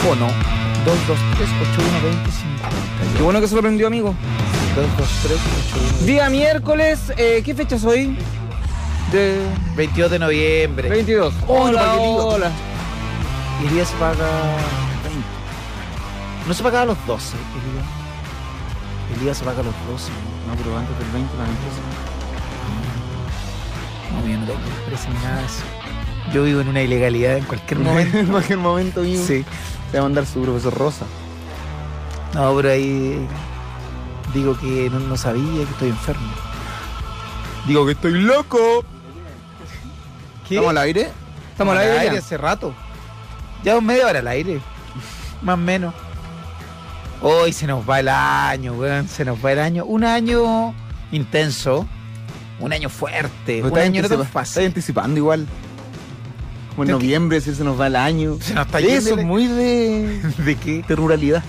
bono. 223-8120-50. Qué bueno que se lo prendió, amigo. 223-8120. Día miércoles, ¿qué fecha es hoy? 22 de noviembre. 22. Oh, Hola, no, hola. Y el día se paga 20. No se pagaba a los 12, el día se paga a los 12. No, pero antes del 20 la empresa. No, yo no tengo empresa ni nada de eso. Yo vivo en una ilegalidad en cualquier momento. En cualquier momento, amigo. Sí. Te va a mandar su profesor Rosa. No, pero ahí digo que no sabía que estoy enfermo. Digo que estoy loco. ¿Qué? ¿Estamos al aire? Estamos al aire ya. hace rato. Ya media hora al aire. Más o menos. Hoy se nos va el año, weón. Se nos va el año. Un año intenso. Un año fuerte. Un año no tan Estás fácil. anticipando igual. Como en Creo que- noviembre, si se nos va el año. Se nos está Eso yendo es muy de ¿De qué? ruralidad.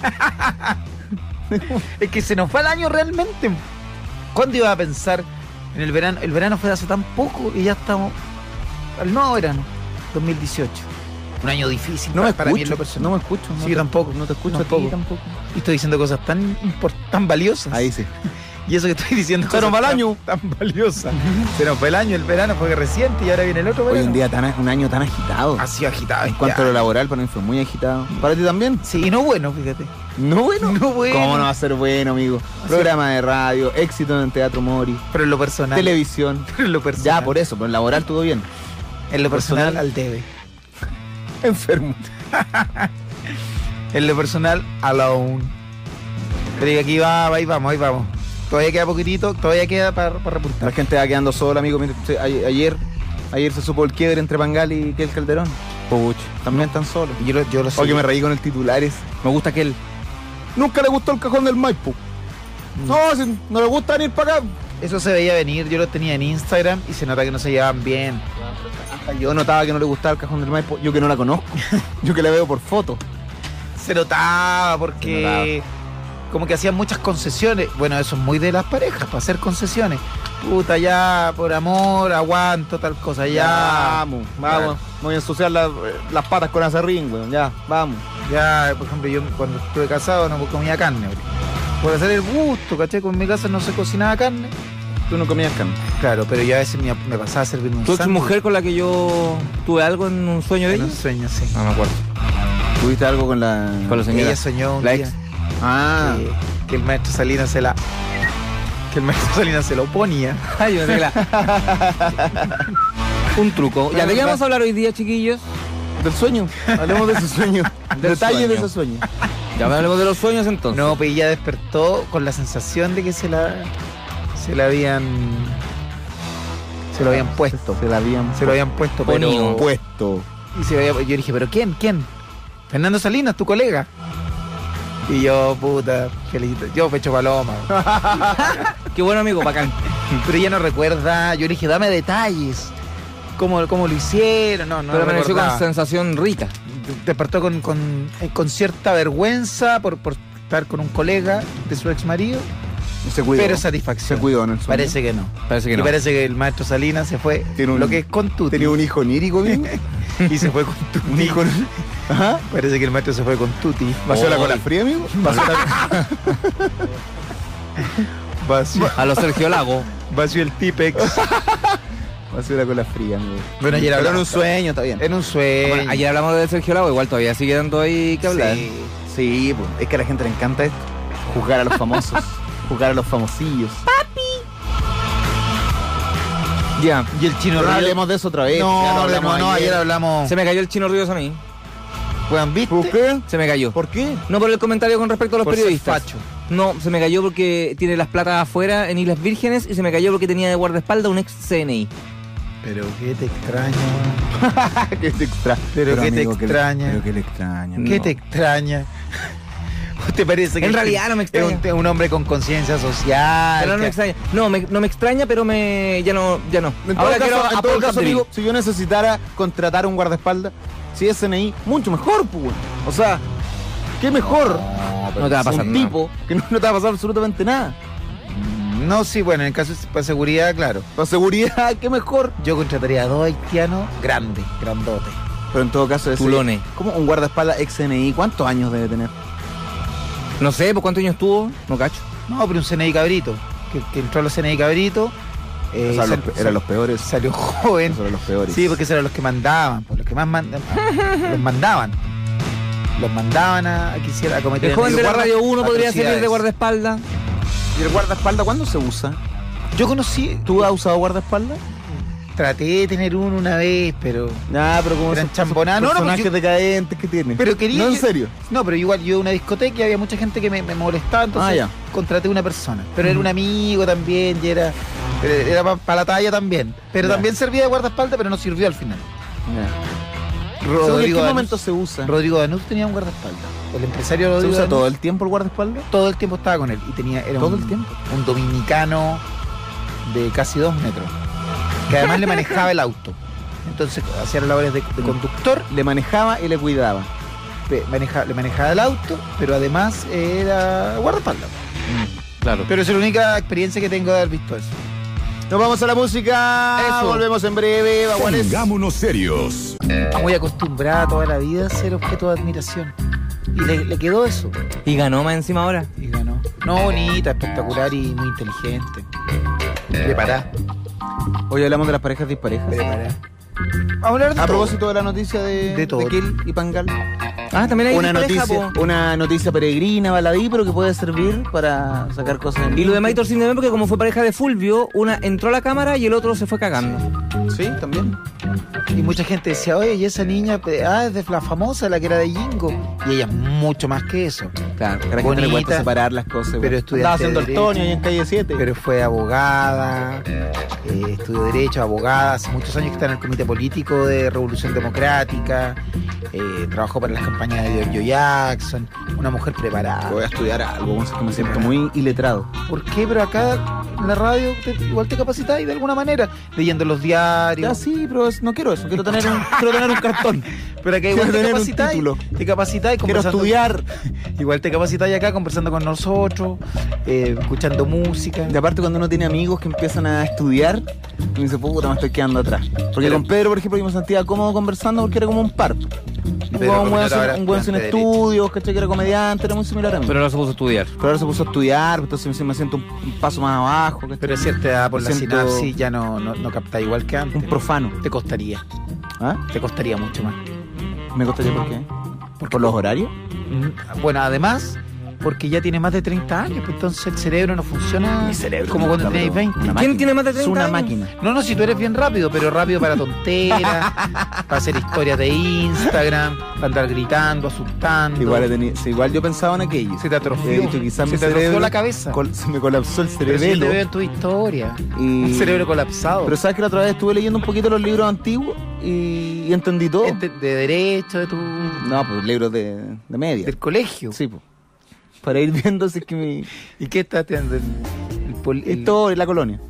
Es que se nos va el año realmente. ¿Cuándo iba a pensar en el verano? El verano fue de hace tan poco y ya estamos al nuevo verano, 2018. Un año difícil No me para mí en escucho, lo personal. no me escucho. Sí, te- yo tampoco. No te escucho No, a ti tampoco. tampoco. Y estoy diciendo cosas tan valiosas. Ahí sí. Y eso que estoy diciendo Se nos va el tan- año. tan valiosas. Se nos fue el año, el verano fue reciente y ahora viene el otro Hoy verano. en día un año tan agitado. Ha sido agitado. En cuanto a lo laboral, para mí fue muy agitado. ¿Para ti también? Sí, y no bueno, fíjate. No bueno. No bueno. ¿Cómo no va a ser bueno, amigo? Programa de radio, éxito en Teatro Mori, Pero en lo personal. televisión. Pero en lo personal. Ya, por eso, pero en laboral todo bien. En lo personal, personal. al debe. Enfermo. En lo personal, alone. Pero que aquí ahí vamos. Todavía queda poquitito, todavía queda para La repuntar. gente va quedando sola, amigo. Mira, ayer se supo el quiebre entre Bangal y Kel Calderón. Puch, también están solos. Yo lo sé. Oye, me reí con el titulares. Me gusta que él nunca le gustó el cajón del Maipo. No, si no le gusta venir para acá. Eso se veía venir, yo lo tenía en Instagram y se nota que no se llevaban bien. Hasta yo notaba que no le gustaba el cajón del Maipo. Yo que no la conozco. Yo que la veo por foto. Se notaba porque como que hacían muchas concesiones. Bueno, eso es muy de las parejas, para hacer concesiones. Puta, ya, por amor, aguanto tal cosa, ya. Vamos. Me voy a ensuciar las patas con acerrín, weón. Ya, vamos. Ya, por ejemplo, yo cuando estuve casado no comía carne, bro. Por hacer el gusto, ¿cachai? Con mi casa no se cocinaba carne. Tú no comías carne. Claro, pero yo a veces me pasaba a servir un ¿Tu ex sándwich. mujer con la que yo tuve algo en un sueño de En ella? un sueño, sí. No me acuerdo. ¿Tuviste algo con la señora? Ella soñó un La día ex? Ah. que el maestro Salinas se lo oponía. Ay, yo pensé que un truco. ¿Ya de qué vamos a hablar hoy día, chiquillos? Del sueño. Hablemos de ese sueño. Detalles de ese sueño. Ya hablemos de los sueños entonces. No, pues ella despertó con la sensación de que se lo habían puesto. Se la habían Se lo habían puesto, Ponido. pero puesto. y yo dije, ¿pero quién? Fernando Salinas, tu colega. Y yo, puta, felicito. Yo pecho paloma. Qué bueno, amigo, bacán. Pero ella no recuerda. Yo le dije, dame detalles. ¿Cómo lo hicieron? No Pero me pareció con recordaba. sensación rica. Despertó con cierta vergüenza por estar con un colega de su ex marido, Se cuidó. pero satisfacción. Se cuidó en el sueño. Parece que no. Parece que Y no. parece que el maestro Salinas se fue Tiene un- lo que es con Tuti. Tenía un hijo onírico, bien. Y se fue con Tuti. Un hijo. Ajá. Parece que el maestro se fue con Tuti. ¿Vació la cola fría, amigo? A los Sergio Lago. Vació el Tipex. Vació la cola fría, amigo. Bueno, ayer Pero en hablamos. un sueño, está bien. En un sueño. Bueno, ayer hablamos de Sergio Lago, igual todavía sigue dando ahí que hablar. Sí. Sí, pues, es que a la gente le encanta esto. Juzgar a los famosos. Juzgar a los famosillos. Ya. Y el Chino No Ríos. hablemos de eso otra vez. No, Ya lo hablemos, no, ayer hablamos. Se me cayó el Chino Ríos a mí. Weón, ¿viste? ¿Por qué? Se me cayó. ¿Por qué? No por el comentario con respecto a los Por ser periodistas. facho. No, se me cayó porque tiene las platas afuera en Islas Vírgenes y se me cayó porque tenía de guardaespaldas un ex CNI. Pero qué te extraña. ¿Qué te extraña? Pero qué te extraña. Pero qué le extraña. No. ¿Qué te extraña? ¿Te parece que En realidad no me extraña. es un hombre con conciencia social? Pero no me extraña. No me extraña, pero ya no. En todo Ahora caso, quiero en todo Apple caso, Capdeville. amigo, si yo necesitara contratar un guardaespaldas, si es CNI, mucho mejor, pues. Güey. O sea, qué mejor. No te va a pasar un nada. tipo que no te va a pasar absolutamente nada. No, sí, bueno, en el caso de seguridad, claro. Para seguridad, qué mejor. Yo contrataría a 2 haitianos grandotes. Pero en todo caso, Tulones. ¿cómo un guardaespaldas ex-CNI? ¿Cuántos años debe tener? No sé, ¿por cuántos años estuvo? No cacho. No, pero un CNI cabrito. Que entró a los CNI cabrito. O sea, eran los peores. Salió joven. Esos eran los peores. Sí, porque esos eran los que mandaban. Pues, los que más los mandaban. Los mandaban a cometer. El joven de la Radio 1 podría atrocidades. servir de guardaespaldas. ¿Y el guardaespaldas cuándo se usa? Yo conocí. ¿Tú has usado guardaespaldas? Traté de tener uno una vez, pero. Nah, pero como Eran esos chambonadas. No, no, personajes yo- decadentes que tiene. Pero quería. No, en serio. No, pero igual yo iba a una discoteca y había mucha gente que me molestaba, entonces Ya. contraté una persona. Pero era un amigo también y era para la talla también. Pero Ya. también servía de guardaespaldas, pero no sirvió al final. Ya. ¿En qué Danús- momento se usa? Rodrigo Danús tenía un guardaespaldas. El empresario ¿Se Rodrigo usa Danús todo el tiempo el guardaespaldas? todo el tiempo estaba con él y era ¿Todo el tiempo? un dominicano de casi 2 metros, que además le manejaba el auto. Entonces hacía las labores de conductor, Le manejaba y le cuidaba. le manejaba el auto, pero además era guardaespaldas. Claro. Pero es la única experiencia que tengo de haber visto eso. Nos vamos a la música. Eso. Volvemos en breve. Baguales. Pongámonos serios. Muy acostumbrada toda la vida a ser objeto de admiración. Y le quedó eso. Y ganó más encima ahora. Y ganó. No, bonita, espectacular y muy inteligente. Preparada. Hoy hablamos de las parejas disparejas. Preparada. Vamos a hablar de A todo. propósito de la noticia de todo. Kill y Pangal. Ah, también hay Una dispareja, po. noticia peregrina, baladí, pero que puede servir para sacar cosas en Y lo de Maitor sin deber, porque como fue pareja de Fulvio, una entró a la cámara y el otro se fue cagando. Sí, también. Y mucha gente decía, oye, y esa niña, es de la famosa, la que era de Jingo. Y ella es mucho más que eso. Claro, que a la gente le Bonita, cuesta separar las cosas. pero igual. estudiante Estaba haciendo de el Tony Derecho. ahí en calle 7. Pero fue abogada, estudió Derecho, abogada, hace muchos años que está en el Comité Político de Revolución Democrática, trabajó para las campañas de Giorgio Jackson, una mujer preparada. Voy a estudiar algo, es que me siento muy iletrado. ¿Por qué? Pero acá en la radio igual te capacitáis de alguna manera, leyendo los diarios. Ya sí, pero no quiero eso. Quiero tener un cartón. Pero acá Quiero igual te tener un capacitáis. título. Te capacitáis Quiero conversando. estudiar. Igual te capacitáis acá conversando con nosotros, escuchando música. Y aparte cuando uno tiene amigos que empiezan a estudiar, y dice, puta, me estoy quedando atrás. Porque con Pedro, por ejemplo, yo me sentía cómodo conversando porque era como un par. Pedro Un Cominero ahora un buen sin estudiante de estudios, ¿cachai? Que era comediante, era muy similar a mí. Pero ahora se puso a estudiar. Pero ahora se puso a estudiar, entonces me siento un paso más abajo, ¿cachai? Pero es cierta edad por Me la siento sinapsis ya no capta igual que antes. un profano. Te costaría. ¿Ah? Te costaría mucho más. ¿Me costaría por qué? ¿Por los horarios? Bueno, además, porque ya tiene más de 30 años, pues entonces el cerebro no funciona Mi cerebro. como cuando tenéis 20. Una ¿Quién máquina. tiene más de Es 30 una años? máquina. No, si tú eres bien rápido, pero rápido para tonteras, para hacer historias de Instagram, para andar gritando, asustando. Igual yo pensaba en aquello. Se te atrofió. He dicho, quizás Se mi te atrofió cerebro la cabeza. Se me colapsó el Pero si yo te veo cerebelo. en tu historia. Y- Un cerebro colapsado. Pero sabes que la otra vez estuve leyendo un poquito los libros antiguos y entendí todo. De derecho, No, pues libros de media. del colegio. Sí, pues. Para ir viendo si es que mi ¿Y qué estás estudiando? historia, la colonia.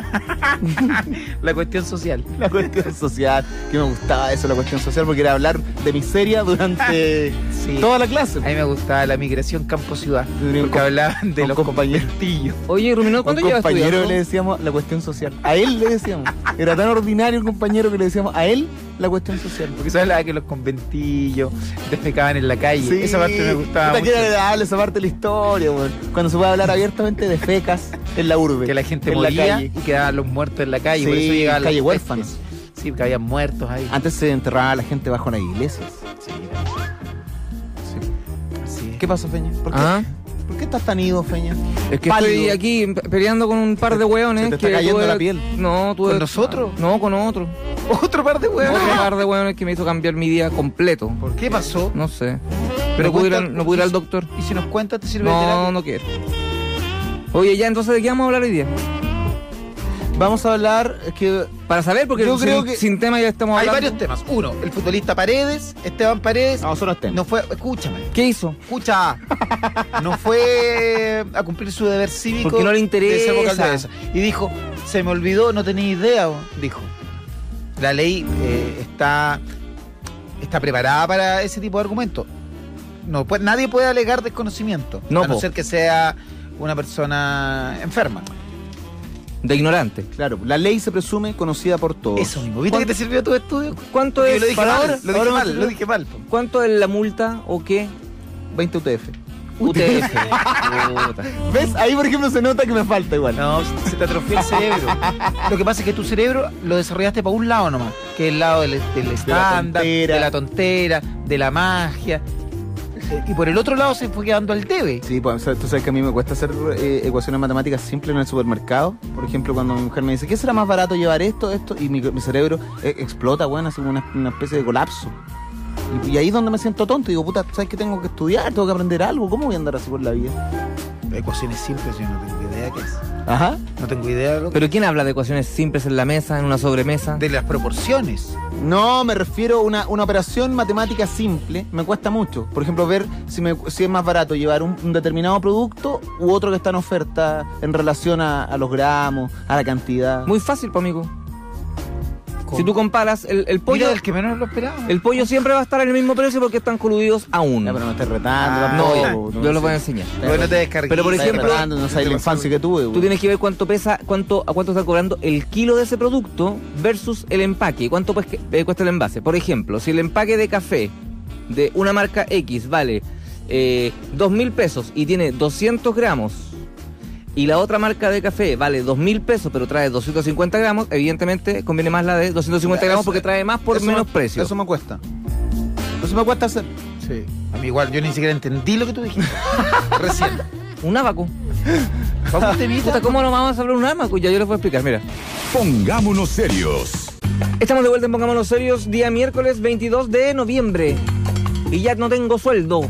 La cuestión social. La cuestión social, que me gustaba eso, la cuestión social, porque era hablar de miseria durante Sí. toda la clase. A mí me gustaba la migración campo-ciudad. Tenía un Porque com- hablaban de un los compañero. conventillos. Oye, Ruminó, ¿cuánto Un llevas compañero estudiando? le decíamos la cuestión social. A él le decíamos. Era tan ordinario el compañero que le decíamos a él la cuestión social. Porque se hablaba que los conventillos defecaban en la calle. Esa parte me gustaba Puta, mucho. que era agradable esa parte de la historia, weón. Cuando se puede hablar abiertamente de fecas en la urbe. Que la gente en moría la calle. y quedaban los muertos en la calle. Sí, por eso llegaban calle las huérfanos. pestes. Sí, porque había muertos ahí. Antes se enterraba a la gente bajo las iglesias. Sí, Sí. así es. ¿Qué pasó, Feña? Ah, ¿Por qué estás tan ido, Feña? es que Pálido. estoy aquí peleando con un par de hueones. se te está que cayendo tuve- la piel. No, tuve... ¿Con nosotros? No, con otro. Otro par de huevos. Otro par de hueones que me hizo cambiar mi día completo. ¿Por qué pasó? No sé. Pero no pude ir al doctor. ¿Y si nos cuentas te sirve de No, terapia? no quiero. Oye, ya, entonces, ¿de qué vamos a hablar hoy día? Vamos a hablar, es que Para saber, porque Yo creo sin, que- sin tema ya estamos Hay hablando. varios temas. Uno, el futbolista Paredes, Esteban Paredes, no, son los temas. no fue, escúchame, ¿Qué hizo? escucha, no fue a cumplir su deber cívico. Porque no le de ser vocal de interesa. esa. Y dijo, se me olvidó, no tenía idea, dijo. La ley está preparada para ese tipo de argumentos. No, nadie puede alegar desconocimiento, No, a no po. ser que sea una persona enferma. De ignorante. Claro, la ley se presume conocida por todos. Eso mismo. ¿Viste que te sirvió tu estudio? ¿Cuánto Porque es? lo dije para mal, ahora? lo dije mal. ¿Cuánto es la multa o qué? 20 UTF. UTF. Puta. ¿Ves? Ahí, por ejemplo, se nota que me falta igual. No, se te atrofió el cerebro. Lo que pasa es que tu cerebro lo desarrollaste para un lado nomás, que es el lado del estándar, tontera. de la tontera, de la magia. Y por el otro lado se fue quedando al debe. Sí, pues tú sabes que a mí me cuesta hacer ecuaciones matemáticas simples en el supermercado. Por ejemplo, cuando mi mujer me dice, ¿qué será más barato llevar esto? Y mi cerebro explota, bueno, así como una especie de colapso. Y ahí es donde me siento tonto. Y digo, puta, ¿sabes que tengo que estudiar? Tengo que aprender algo. ¿Cómo voy a andar así por la vida? Ecuaciones simples, yo no tengo idea qué es. Ajá. No tengo idea de lo que ¿Pero quién habla de ecuaciones simples en la mesa, en una sobremesa? de las proporciones. No, me refiero a una operación matemática simple. Me cuesta mucho. Por ejemplo, ver si es más barato llevar un determinado producto u otro que está en oferta en relación a los gramos, a la cantidad. Muy fácil, pues, amigo. Si tú comparas el pollo, Mira, el que menos lo esperaba. el pollo siempre va a estar en el mismo precio porque están coludidos aún. Ya, pero no estés retando. Ah, No, tampoco, yo lo sé. voy a enseñar. Bueno, te descargué. Pero, por Estás ejemplo, retando, no sabes la infancia que tuve. Tú tienes que ver cuánto pesa, a cuánto están cobrando el kilo de ese producto versus el empaque. ¿Cuánto cuesta el envase? Por ejemplo, si el empaque de café de una marca X vale 2.000 pesos y tiene 200 gramos, y la otra marca de café vale 2.000 pesos pero trae 250 gramos, evidentemente conviene más la de 250 gramos porque trae más por menos precio. Eso me cuesta. Eso me cuesta hacer. Sí. A mí igual, yo ni siquiera entendí lo que tú dijiste. Recién. Un abaco. ¿Cómo te viste? Puta, ¿cómo no vamos a hablar un abaco? Ya yo les voy a explicar, mira. Pongámonos serios. Estamos de vuelta en Pongámonos Serios, día miércoles 22 de noviembre. Y ya no tengo sueldo.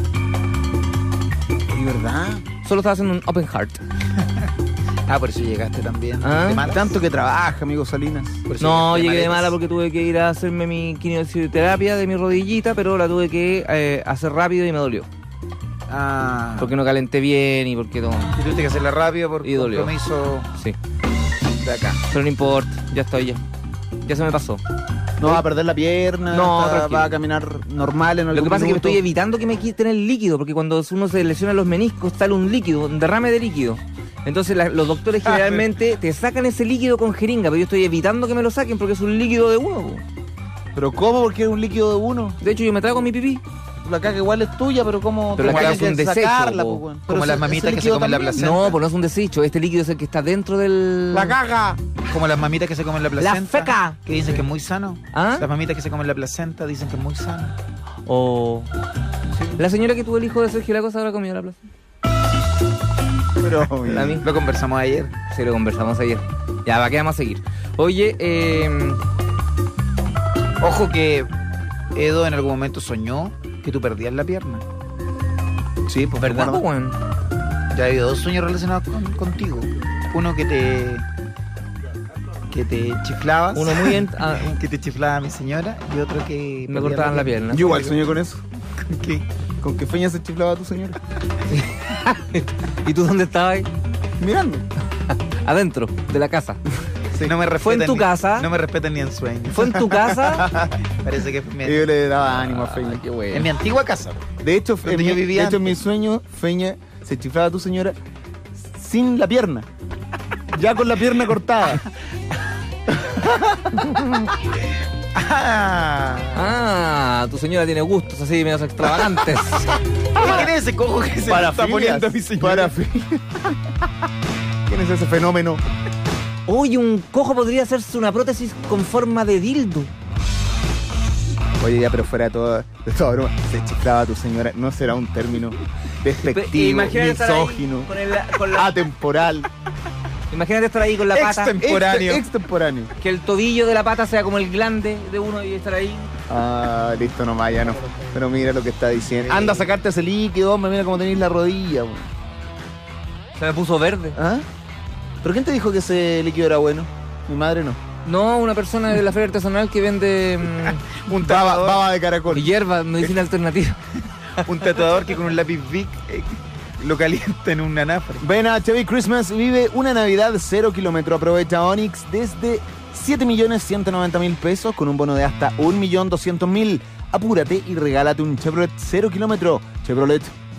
¿De verdad? Solo estaba haciendo un open heart. Ah, por eso llegaste también. Ah. ¿De malas? Tanto que trabaja, amigo Salinas. Por eso No, llegaste llegué de maletas. mala porque tuve que ir a hacerme mi quimioterapia de mi rodillita, pero la tuve que hacer rápido y me dolió. Ah. Porque no calenté bien y porque no. Y tuviste que hacerla rápido por Y dolió. compromiso Sí, de acá. pero no importa, ya estoy ya. Ya se me pasó. No va a perder la pierna, No, tranquilo. va a caminar normal en Lo algún que pasa es que me minuto. estoy evitando que me quiten el líquido, porque cuando uno se lesiona los meniscos sale un líquido, un derrame de líquido. Entonces los doctores generalmente te sacan ese líquido con jeringa, pero yo estoy evitando que me lo saquen porque es un líquido de uno, po. ¿Pero cómo? Porque es un líquido de uno. De hecho, yo me trago mi pipí. La caca igual es tuya, pero ¿cómo? Pero la ¿cómo caca hay es un que desecho, sacarla, po. po, weón? Como Pero las ese mamitas que se líquido comen la también. placenta. No, pues no es un desecho. Este líquido es el que está dentro del... ¡La caga! Como las mamitas que se comen la placenta. feca. Que dicen que es muy sano. ¿Ah? Las mamitas que se comen la placenta dicen que es muy sano. O... La señora que tuvo el hijo de Sergio Lagos ahora comió la plaza. Pero, La misma. Lo conversamos ayer. Sí, lo conversamos ayer. Ya, va, ¿qué vamos a seguir? Oye, Ojo que Edo en algún momento soñó que tú perdías la pierna. sí, pues ¿verdad, ¿verdad? weón? Ya ha habido dos sueños relacionados contigo. Uno que te chiflabas. Uno muy... que te chiflaba mi señora y otro que me perdías cortaban la pierna. Yo igual soñé con eso. ¿Con qué? ¿Con qué feña se chiflaba a tu señora? ¿Y tú dónde estabas? Mirando. Adentro de la casa. Sí, no me respetan ¿Fue en tu ni- casa? No me respetan ni en sueños. ¿Fue en tu casa? Parece que fue mi, Y yo le daba ánimo a Feña. Ay, qué bueno. en mi antigua casa. De hecho, Donde yo vivía en mi sueño, Feña se chiflaba a tu señora sin la pierna. Ya con la pierna cortada. Ah. Ah, tu señora tiene gustos así medios extravagantes. ¿Quién es ese cojo que se le está poniendo a mi señora? ¿Quién es ese fenómeno? Oye, un cojo podría hacerse una prótesis con forma de dildo. Oye, ya, pero fuera de toda broma, se chiflaba a tu señora. ¿No será un término despectivo, Imagínate estar ahí misógino, con la- atemporal, Imagínate estar ahí con la pata, Extemporáneo. extemporáneo? que el tobillo de la pata sea como el glande de uno y estar ahí. Ah, listo, nomás, ya no. Pero mira lo que está diciendo. Anda a sacarte ese líquido, hombre, mira cómo tenéis la rodilla. Weón. Se me puso verde. ¿Ah? ¿Pero quién te dijo que ese líquido era bueno? Mi madre no. No, una persona de la feria artesanal que vende Un tatuador, Baba de caracol. hierba, medicina alternativa. un tatuador que con un lápiz Bic lo calienta en un anafre. Ven a Chevy Christmas, vive una Navidad 0 kilómetro. Aprovecha Onix desde 7.190.000 pesos con un bono de hasta 1.200.000. Apúrate y regálate un Chevrolet 0 kilómetro. Chevrolet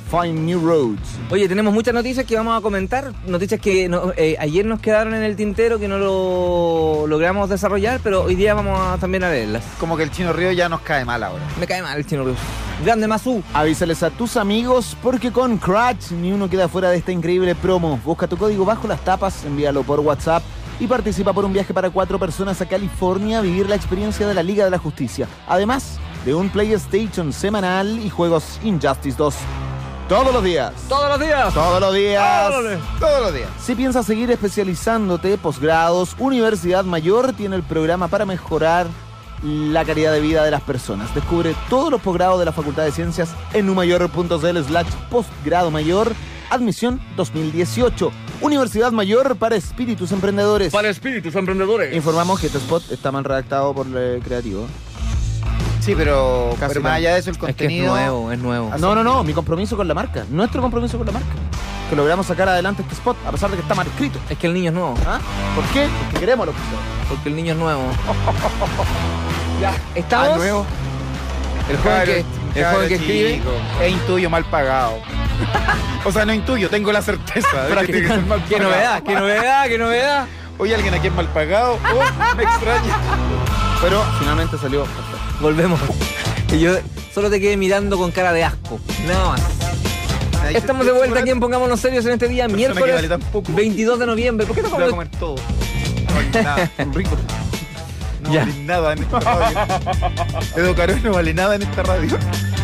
Find New Roads. Oye, tenemos muchas noticias que vamos a comentar. Noticias que ayer nos quedaron en el tintero, que no lo logramos desarrollar, pero hoy día vamos también a leerlas. Como que el Chino Río ya nos cae mal ahora. Me cae mal el Chino Ríos. Grande Mazú. Avísales a tus amigos porque con Crash ni uno queda fuera de esta increíble promo. Busca tu código bajo las tapas, envíalo por WhatsApp y participa por un viaje para 4 personas a California a vivir la experiencia de la Liga de la Justicia. Además de un PlayStation semanal y juegos Injustice 2. Todos los días. Todos los días. Todos los días. Todos los días. Si piensas seguir especializándote, posgrados, Universidad Mayor tiene el programa para mejorar la calidad de vida de las personas. Descubre todos los posgrados de la Facultad de Ciencias en umayor.cl/postgrado mayor. Admisión 2018. Universidad Mayor para espíritus emprendedores. Para espíritus emprendedores. Informamos que este spot está mal redactado por el creativo. Sí, pero Casi más no. allá de eso, el Es que es contenido... nuevo, es nuevo. No, mi compromiso con la marca. Nuestro compromiso con la marca. Que logramos sacar adelante este spot a pesar de que está mal escrito. Es que el niño es nuevo. ¿Ah? ¿Por qué? Porque queremos lo que sea. Porque el niño es nuevo. Ya. ¿Estamos? Nuevo. El joven que escribe. Es intuyo mal pagado. O sea, no intuyo, tengo la certeza de que tiene que ser mal ¡Qué pagado. novedad, qué novedad, qué novedad! Oye, alguien aquí es mal pagado. Oh, me extraña. Pero finalmente salió. Volvemos. Y yo solo te quedé mirando con cara de asco. Nada más. Estamos de vuelta aquí en Pongámonos Serios en este día, Persona que miércoles vale tan poco. 22 de noviembre. ¿Por qué no Voy a comemos? comer todo. No vale nada. Rico. No Ya. vale nada en esta radio. Edo Caro no vale nada en esta radio.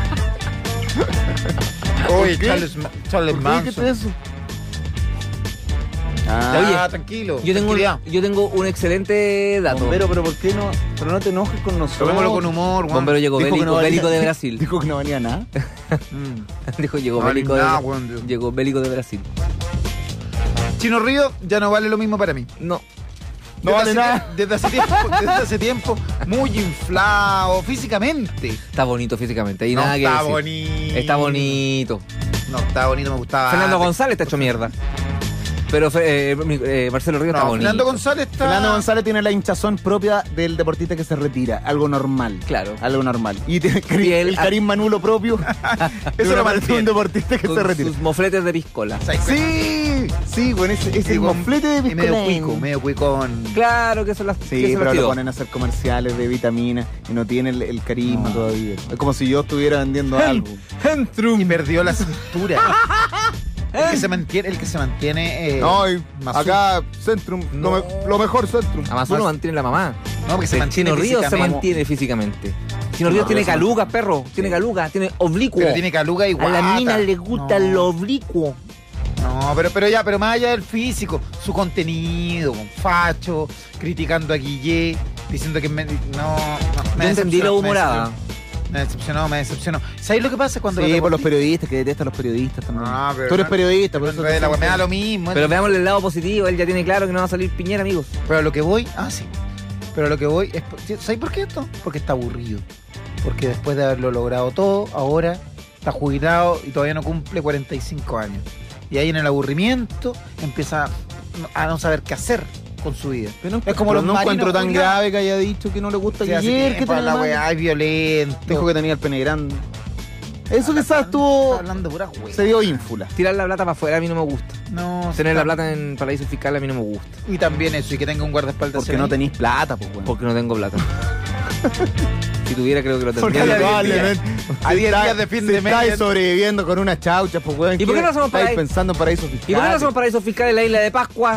Oye, qué? Charles ¿Por qué? ¿Qué Manson. es eso? Oye, Tranquilo. Yo tranquilidad. tengo un excelente dato. Bombero, pero ¿por qué no? Pero no te enojes con nosotros. Tomémoslo con humor, weón. Bombero llegó Dijo que bélico, no valía- bélico de Brasil. Dijo que no valía nada. Dijo llegó No vale bélico nada, de weón, Dios. llegó bélico de Brasil. Chino Río ya no vale lo mismo para mí. No. No vale nada. Desde hace tiempo, muy inflado físicamente. Está bonito físicamente. Ahí No nada que está decir. bonito. Está bonito. No, está bonito, me gustaba. Fernando antes. González está hecho mierda. Pero Marcelo Río está No, bonito. Fernando González está. Fernando González tiene la hinchazón propia del deportista que se retira. Algo normal. Claro. Algo normal. Y tiene Piel- el carisma nulo propio. Eso lo parece mantiene. un deportista que Con se retira. sus mofletes de piscola. Sí, bueno, ese moflete de Y medio piscolín. cuico, medio cuicón. Claro que son las que Sí, se pero las lo tiró. ponen a hacer comerciales de vitaminas y no tiene el carisma todavía. Es como si yo estuviera vendiendo algo. Y perdió la cintura. El que se mantiene. No, y Mazú. acá Centrum, No. lo mejor Centrum. Además uno mantiene la mamá. No, porque se El mantiene Chino Río se físicamente. mantiene físicamente. Chino Río tiene caluga, perro. Tiene caluga, tiene oblicuo. Pero tiene caluga y A guata. la mina le gusta No. lo oblicuo. No, pero más allá del físico, su contenido, con facho, criticando a Guille, diciendo que me Yo entendí la humorada. Me decepcionó. ¿Sabes lo que pasa cuando Sí, por los periodistas, que detestan a los periodistas también. No, pero Tú eres no- periodista, por eso me da lo mismo. Pero veamos el lado positivo. Él ya tiene claro que no va a salir Piñera, amigos. Pero a lo que voy, sí. Pero a lo que voy es, ¿sabes por qué esto? Porque está aburrido. Porque después de haberlo logrado todo, ahora está jubilado y todavía no cumple 45 años. Y ahí en el aburrimiento empieza a no saber qué hacer con su vida. Es como no encuentro tan grave que haya dicho que no le gusta que Guillermo, que tiene la la weá es violento. Dijo que tenía el pene grande. Eso quizás Está estuvo. hablando pura weá. Se dio ínfula. Tirar la plata para afuera a mí no me gusta. No, Tener está- la plata en paraíso fiscal a mí no me gusta. Y también eso, y que tenga un guardaespaldas. Porque no tenéis plata, pues, bueno. Porque no tengo plata. Si tuviera, creo que lo Porque tendría. probablemente a 10 días de fin de mes. estáis sobreviviendo con una chaucha, pues, weón. ¿Y por qué no hacemos estáis paraíso? pensando en paraísos fiscales? ¿Y por qué no hacemos paraíso fiscal en la isla de Pascua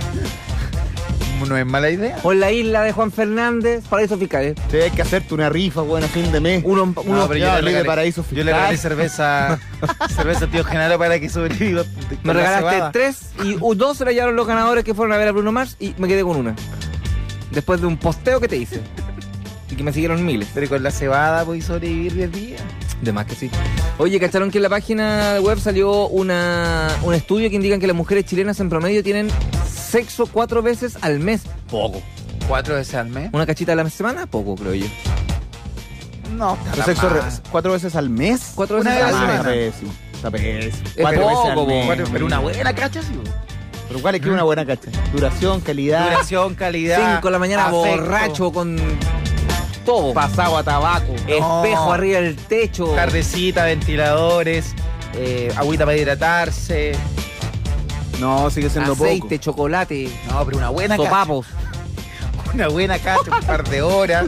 No es mala idea. o en la isla de Juan Fernández? Paraísos fiscales. Sí, hay que hacerte una rifa, weón, a fin de mes. Uno, No, pero ya, yo le ley de regalé- paraísos Yo le regalé fiscales. cerveza tío Genaro para que sobreviva. me con la regalaste cebada. 3 y 2 se la llevaron los ganadores que fueron a ver a Bruno Mars y me quedé con una. Después de un posteo que te hice. Y que me siguieron miles. Pero con la cebada podéis sobrevivir 10 días. De más que sí. Oye, ¿cacharon que en la página web salió un estudio que indica que las mujeres chilenas en promedio tienen sexo 4 veces al mes? Poco. 4 veces al mes. ¿Una cachita a la semana? Poco, creo yo. No, ¿El sexo 4 veces al mes? 4 Una veces vez al al Está mes. pésimo. Está pésimo. Es 4 veces al poco, mes. po. Pero una buena cacha, sí. Pero ¿cuál es que una buena cacha? Duración, calidad. Duración, calidad. 5 de la mañana afecto. borracho con todo. Pasado a tabaco. Espejo No. arriba del techo. Tardecita, ventiladores, agüita para hidratarse. No, sigue siendo aceite, poco. chocolate, No, pero una buena cacha. sopapos. Una buena cacha, un par de horas.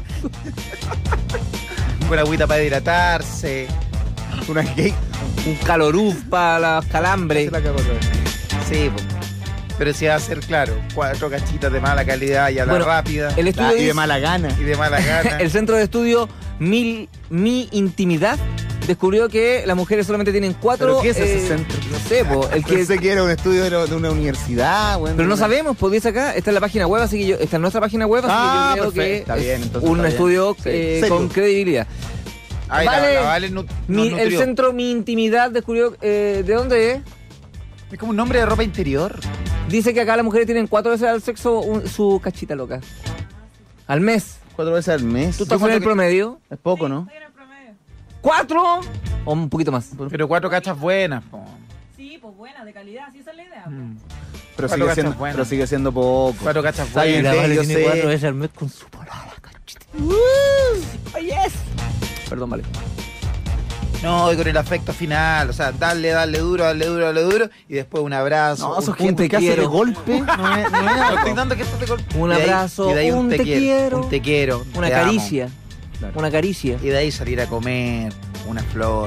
Con agüita para hidratarse. Una cake. Un caloruf para los calambres. Se la cagó otra vez. Sí, po. Pero si va a ser, claro, 4 cachitas de mala calidad y a la Bueno, rápida. El estudio Y de dice- mala gana. Y de mala gana. el centro de estudio Mi Intimidad descubrió que las mujeres solamente tienen 4. ¿Pero qué es ese centro? No sé, po, el que. Pensé que era un estudio de una universidad, weón. Pero no sabemos, pues dice acá, está en la página web, así que yo, está en nuestra página web, así que yo creo perfecto. que Está es bien, entonces un está bien. estudio Sí. Serio. con credibilidad. Ay, Vale. la Vale nos El nutrió. centro Mi Intimidad descubrió ¿de dónde es? Es como un nombre de ropa interior. Dice que acá las mujeres tienen 4 veces al sexo su cachita loca. Al mes. 4 veces al mes. ¿Tú estás en el promedio? Es poco, ¿no? ¿4? O un poquito más. Pero 4 cachas buenas, po. Sí, pues buena, de calidad, sí esa es la idea. Pero 4 sigue, cachas siendo, buenas. pero sigue siendo poco. 4 cachas Está bien, buenas. yo sé. veces al mes con su polada, cachita. ¡Oh, yes! Perdón, vale. No, y con el afecto final. O sea, darle duro, y después un abrazo. No, un esos punto. gente que hace de quiero. golpe. No es No estoy dando que esto te golpee. Un Y de ahí- abrazo, y de ahí un te quiero. Un te quiero. Una te amo. caricia. Claro. Una caricia. Y de ahí salir a comer una flor.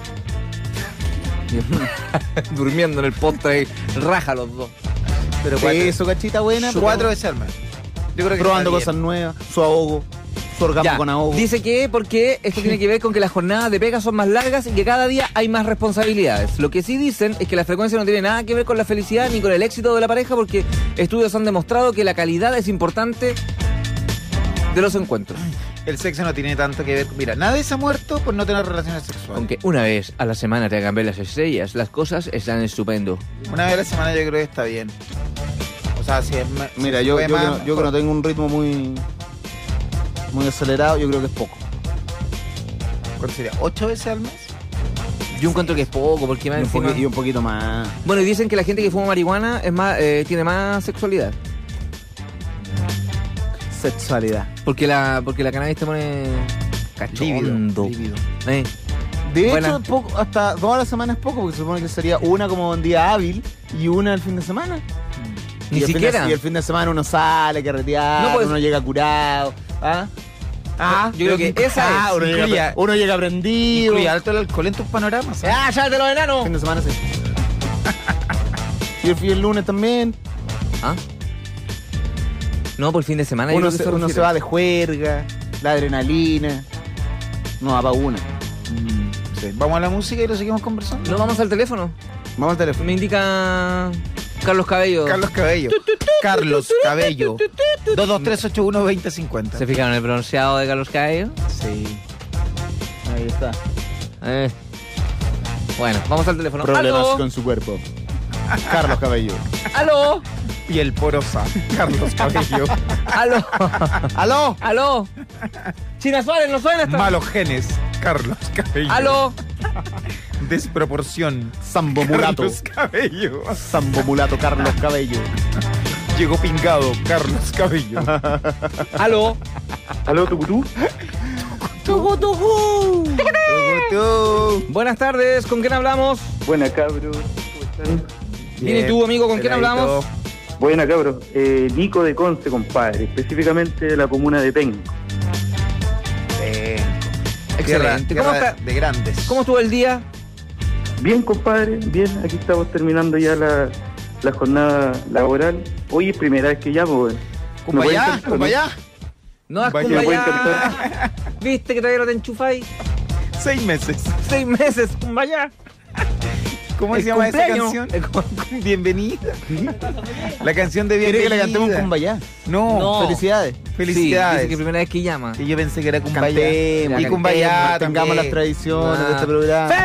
Durmiendo en el postre ahí. Raja los dos. Pero Sí, su cachita buena. pero 4 veces al mes. Yo creo que probando está cosas nuevas. Su ahogo. Su orgasmo Ya, con ahogo. dice que porque esto tiene que ver con que las jornadas de pega son más largas y que cada día hay más responsabilidades. Lo que sí dicen es que la frecuencia no tiene nada que ver con la felicidad ni con el éxito de la pareja, porque estudios han demostrado que la calidad es importante de los encuentros. El sexo no tiene tanto que ver. Mira, nadie se ha muerto por no tener relaciones sexuales. Aunque una vez a la semana te hagan ver las estrellas, las cosas están estupendo. Una vez a la semana yo creo que está bien. O sea, si es Mira, si yo fue que más, no- yo que no tengo un ritmo muy acelerado, yo creo que es poco. ¿Cuánto sería? ¿8 veces al mes? Yo encuentro que es poco, porque más encima... Y un poquito más. Bueno, y dicen que la gente que fuma marihuana es más, tiene más sexualidad. Sexualidad. Porque la cannabis te pone cachondo. Lívido. Eh. De Buena. hecho, poco, hasta toda la semana es poco, porque se supone que sería una como un día hábil y una el fin de semana. Ni Y el fin de- siquiera. y el fin de semana uno sale, carretear, No, pues- uno llega curado. ¿Ah? Yo creo que esa es. uno, incluye- llega, uno llega prendido. Incluye alto el alcohol en tus panoramas. ¡Ah, ya te los enanos! Fin de semana sí. y el lunes también. ¿Ah? No, por el fin de semana. yo Uno, creo que uno refiere. se va de juerga, la adrenalina. No va para una. Sí. Vamos a la música y lo seguimos conversando. No, vamos al teléfono. Vamos al teléfono. Me indica Carlos Cabello. Carlos Cabello. Carlos Cabello. 223812050. ¿Se fijaron en el pronunciado de Carlos Cabello? Sí. Ahí está. Bueno, vamos al teléfono. Problemas ¡Aló! con su cuerpo. Carlos Cabello. ¡Aló! Piel porosa. Carlos Cabello. ¡Aló! ¡Aló! ¡Aló! China Suárez, ¿no suena esta? Malos genes. Carlos Cabello. ¡Aló! Desproporción. Sambo mulato. Carlos Cabello. Sambo mulato Carlos Cabello. Llegó pingado. Carlos Cabello. ¡Aló! ¿Aló, Tucutú? Tucutú. Buenas tardes, ¿con quién hablamos? Buena, cabros. ¿Cómo están? Bien, ¿y tú, amigo, con quién peladito. hablamos? Buena, cabros. Nico de Conce, compadre. Específicamente de la comuna de Penco. Excelente. ¿Cómo Tierra está? de grandes. ¿Cómo estuvo el día? Bien, compadre. Bien, aquí estamos terminando ya la jornada laboral. Hoy es primera vez que llamo, weón. ¿Me pueden Cumbaya, cantar, Cumbaya. No has Vaya, ¿Me pueden cumbaya. cantar? ¿Viste que todavía no te enchufáis? 6 meses. 6 meses, cumbaya. ¿Cómo El se llama esa cumpleaños. canción? Bienvenida. La canción de ¿Quiere bienvenida. que le cantemos un Cumbayá? No. No. Felicidades. Felicidades. Sí, dice que primera vez que llama. Y yo pensé que era Cumbaya. Cantemos. Y Cumbaya Tengamos las también. tradiciones Ah. de este programa.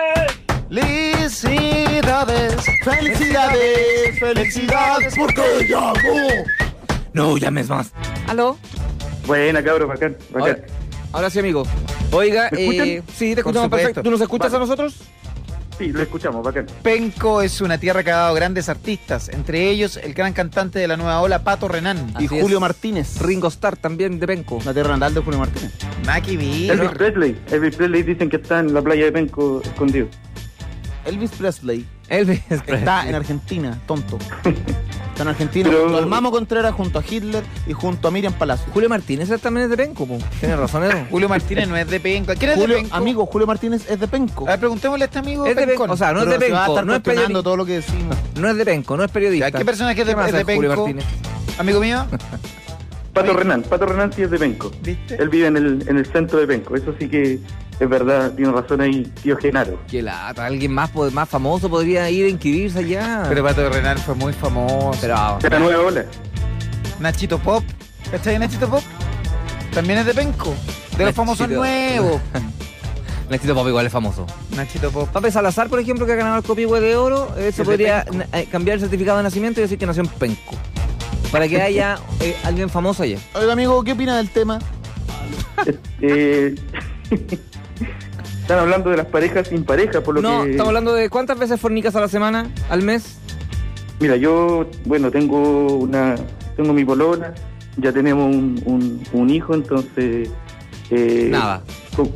Felicidades. ¡Felicidades! ¡Felicidades! ¡Porque llamó! No llames más. ¿Aló? Buena, cabros, bacán. bacán. Ahora sí, amigo. Oiga, ¿Me escuchan? sí, te Por escuchamos supuesto. perfecto. ¿Tú nos escuchas Vale. a nosotros? Sí, lo escuchamos, bacán. Penco es una tierra que ha dado grandes artistas, entre ellos el gran cantante de la nueva ola, Pato Renán. Así Y Julio es. Martínez. Ringo Starr también de Penco. La tierra natal de Julio Martínez. Naki Elvis Presley. Elvis Presley dicen que está en la playa de Penco escondido. Elvis Presley Elvis está en Argentina, tonto. Está en Argentina Pero- junto al Mamo Contreras, junto a Hitler y junto a Miriam Palacio. Julio Martínez él también es de Penco, po. Tienes razón, Edo. Julio Martínez no es de Penco. ¿Quién es de Julio, Penco? amigo, Julio Martínez es de Penco. A ver, preguntémosle a este amigo. Es de Penco, Pencón. o sea, no es Pero de se va a Penco, estar no es cuestionando periodista. todo lo que decimos. No es de Penco, no es periodista. ¿Qué personaje es de, más es de hace Julio Penco? Martínez? Amigo mío, Pato Renan sí es de Penco. ¿viste? Él vive en el centro de Penco, eso sí que es verdad, tiene razón ahí, tío Genaro. Qué lata, alguien más famoso podría ir a inscribirse allá. Pero Pato Renal fue muy famoso. Pero, De la nueva ola. Nachito Pop. ¿Cachai Nachito Pop? También es de Penco. De los famosos Nachito. nuevos. Nachito Pop igual es famoso. Nachito Pop. Pape Salazar, por ejemplo, que ha ganado el Copihue de Oro, se de podría Penco. cambiar el certificado de nacimiento y decir que nació en Penco. Para que haya alguien famoso allá. Oiga, amigo, ¿qué opina del tema? Están hablando de las parejas sin pareja, por lo No, que... estamos hablando de cuántas veces fornicas a la semana, al mes. Mira, yo, bueno, tengo mi polola, ya tenemos un hijo, entonces... Nada. co-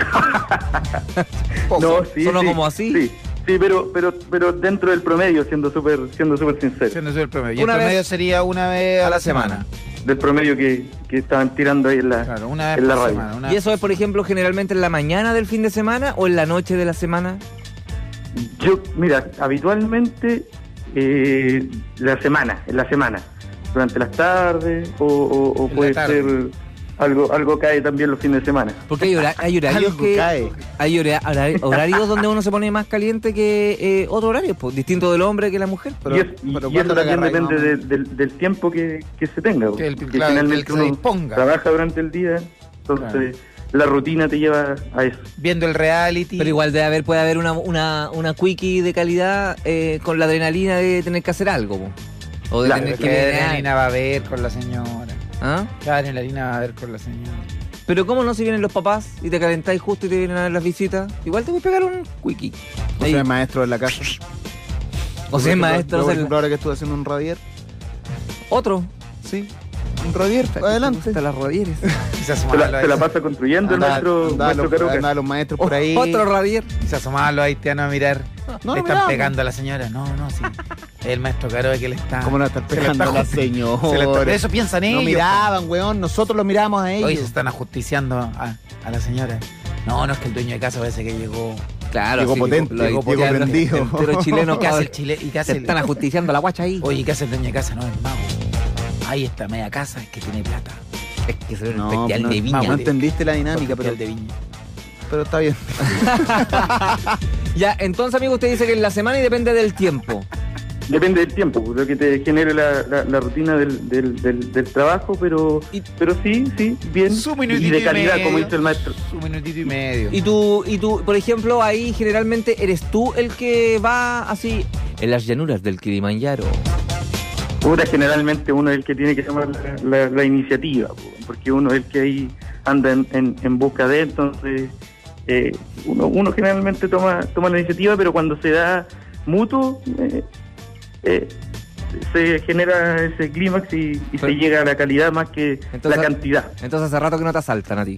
No, sí, Solo sí, como así. Sí, pero dentro del promedio, siendo súper sincero. Siendo eso el promedio. Y Una el promedio vez sería una vez a la semana. Del promedio que estaban tirando ahí en la, Claro, una vez en la por radio. semana. ¿Y eso es, por ejemplo, generalmente en la mañana del fin de semana o en la noche de la semana? Yo, mira, habitualmente en la semana, durante las tardes o En la puede tarde. ser algo cae también los fines de semana. Porque hay horarios Algo que... cae. Hay horarios donde uno se pone más caliente que otro horario, pues, distinto del hombre que la mujer. Pero- y pero eso ¿cuándo la también agarráis, depende más del tiempo que se tenga. Que el- porque claro, finalmente el que se uno disponga. trabaja durante el día, entonces la rutina te lleva a eso. Viendo el reality. Pero igual puede haber una quickie de calidad con la adrenalina de tener que hacer algo, po. O de Claro, tener que ¿Qué menear. adrenalina va a ver con la señora? ¿Ah? ¿Qué adrenalina va a ver con la señora? Pero ¿cómo no si vienen los papás y te calentáis justo y te vienen a ver las visitas? Igual te voy a pegar un quickie. O Ahí. sea, maestro de la casa. O sea, es maestro, Yo, por o sea, ejemplo, ahora que estuve haciendo un radier. otro. Sí. Un radier, adelante. Hasta las rodilleras. Y se Se asomaban la los, pasa construyendo el maestro Caroca. Andaban los maestros por ahí. Otro radier. se asomaban los haitianos a mirar. No, le no están miramos. pegando a la señora. No, sí. Es el maestro Caro que le está. ¿Cómo no están se le pegando a la se le está- señora? Eso piensan ellos. No miraban, weón. Nosotros lo miramos a ellos. Hoy se están ajusticiando a la señora. No, es que el dueño de casa parece que llegó. Claro, Llegó sí, potente, los llegó haitianos prendido. enteros chilenos ¿Qué hace el cabrón, chile? ¿Y qué se hace el... están ajusticiando la guacha ahí. Oye, ¿qué hace el dueño de casa? No, el mago. Ahí está media casa, es que tiene plata. Es que se ve un No, especial no, de viña. no entendiste la dinámica, pero, El de Viña. pero está bien. Ya, entonces, amigo, usted dice que en la semana y depende del tiempo. Depende del tiempo, lo que te genere la rutina del trabajo, pero sí, bien. Su Y minutito de calidad, medio. como dice el maestro. Un minutito y medio. Y tú, por ejemplo, ahí generalmente eres tú el que va así en las llanuras del Kilimanjaro. Puta, generalmente uno es el que tiene que tomar la iniciativa, po, porque uno es el que ahí anda en busca de, entonces uno generalmente toma la iniciativa, pero cuando se da mutuo, se genera ese clímax y se llega a la calidad más que Entonces- la cantidad. Entonces hace rato que no te asaltan a ti.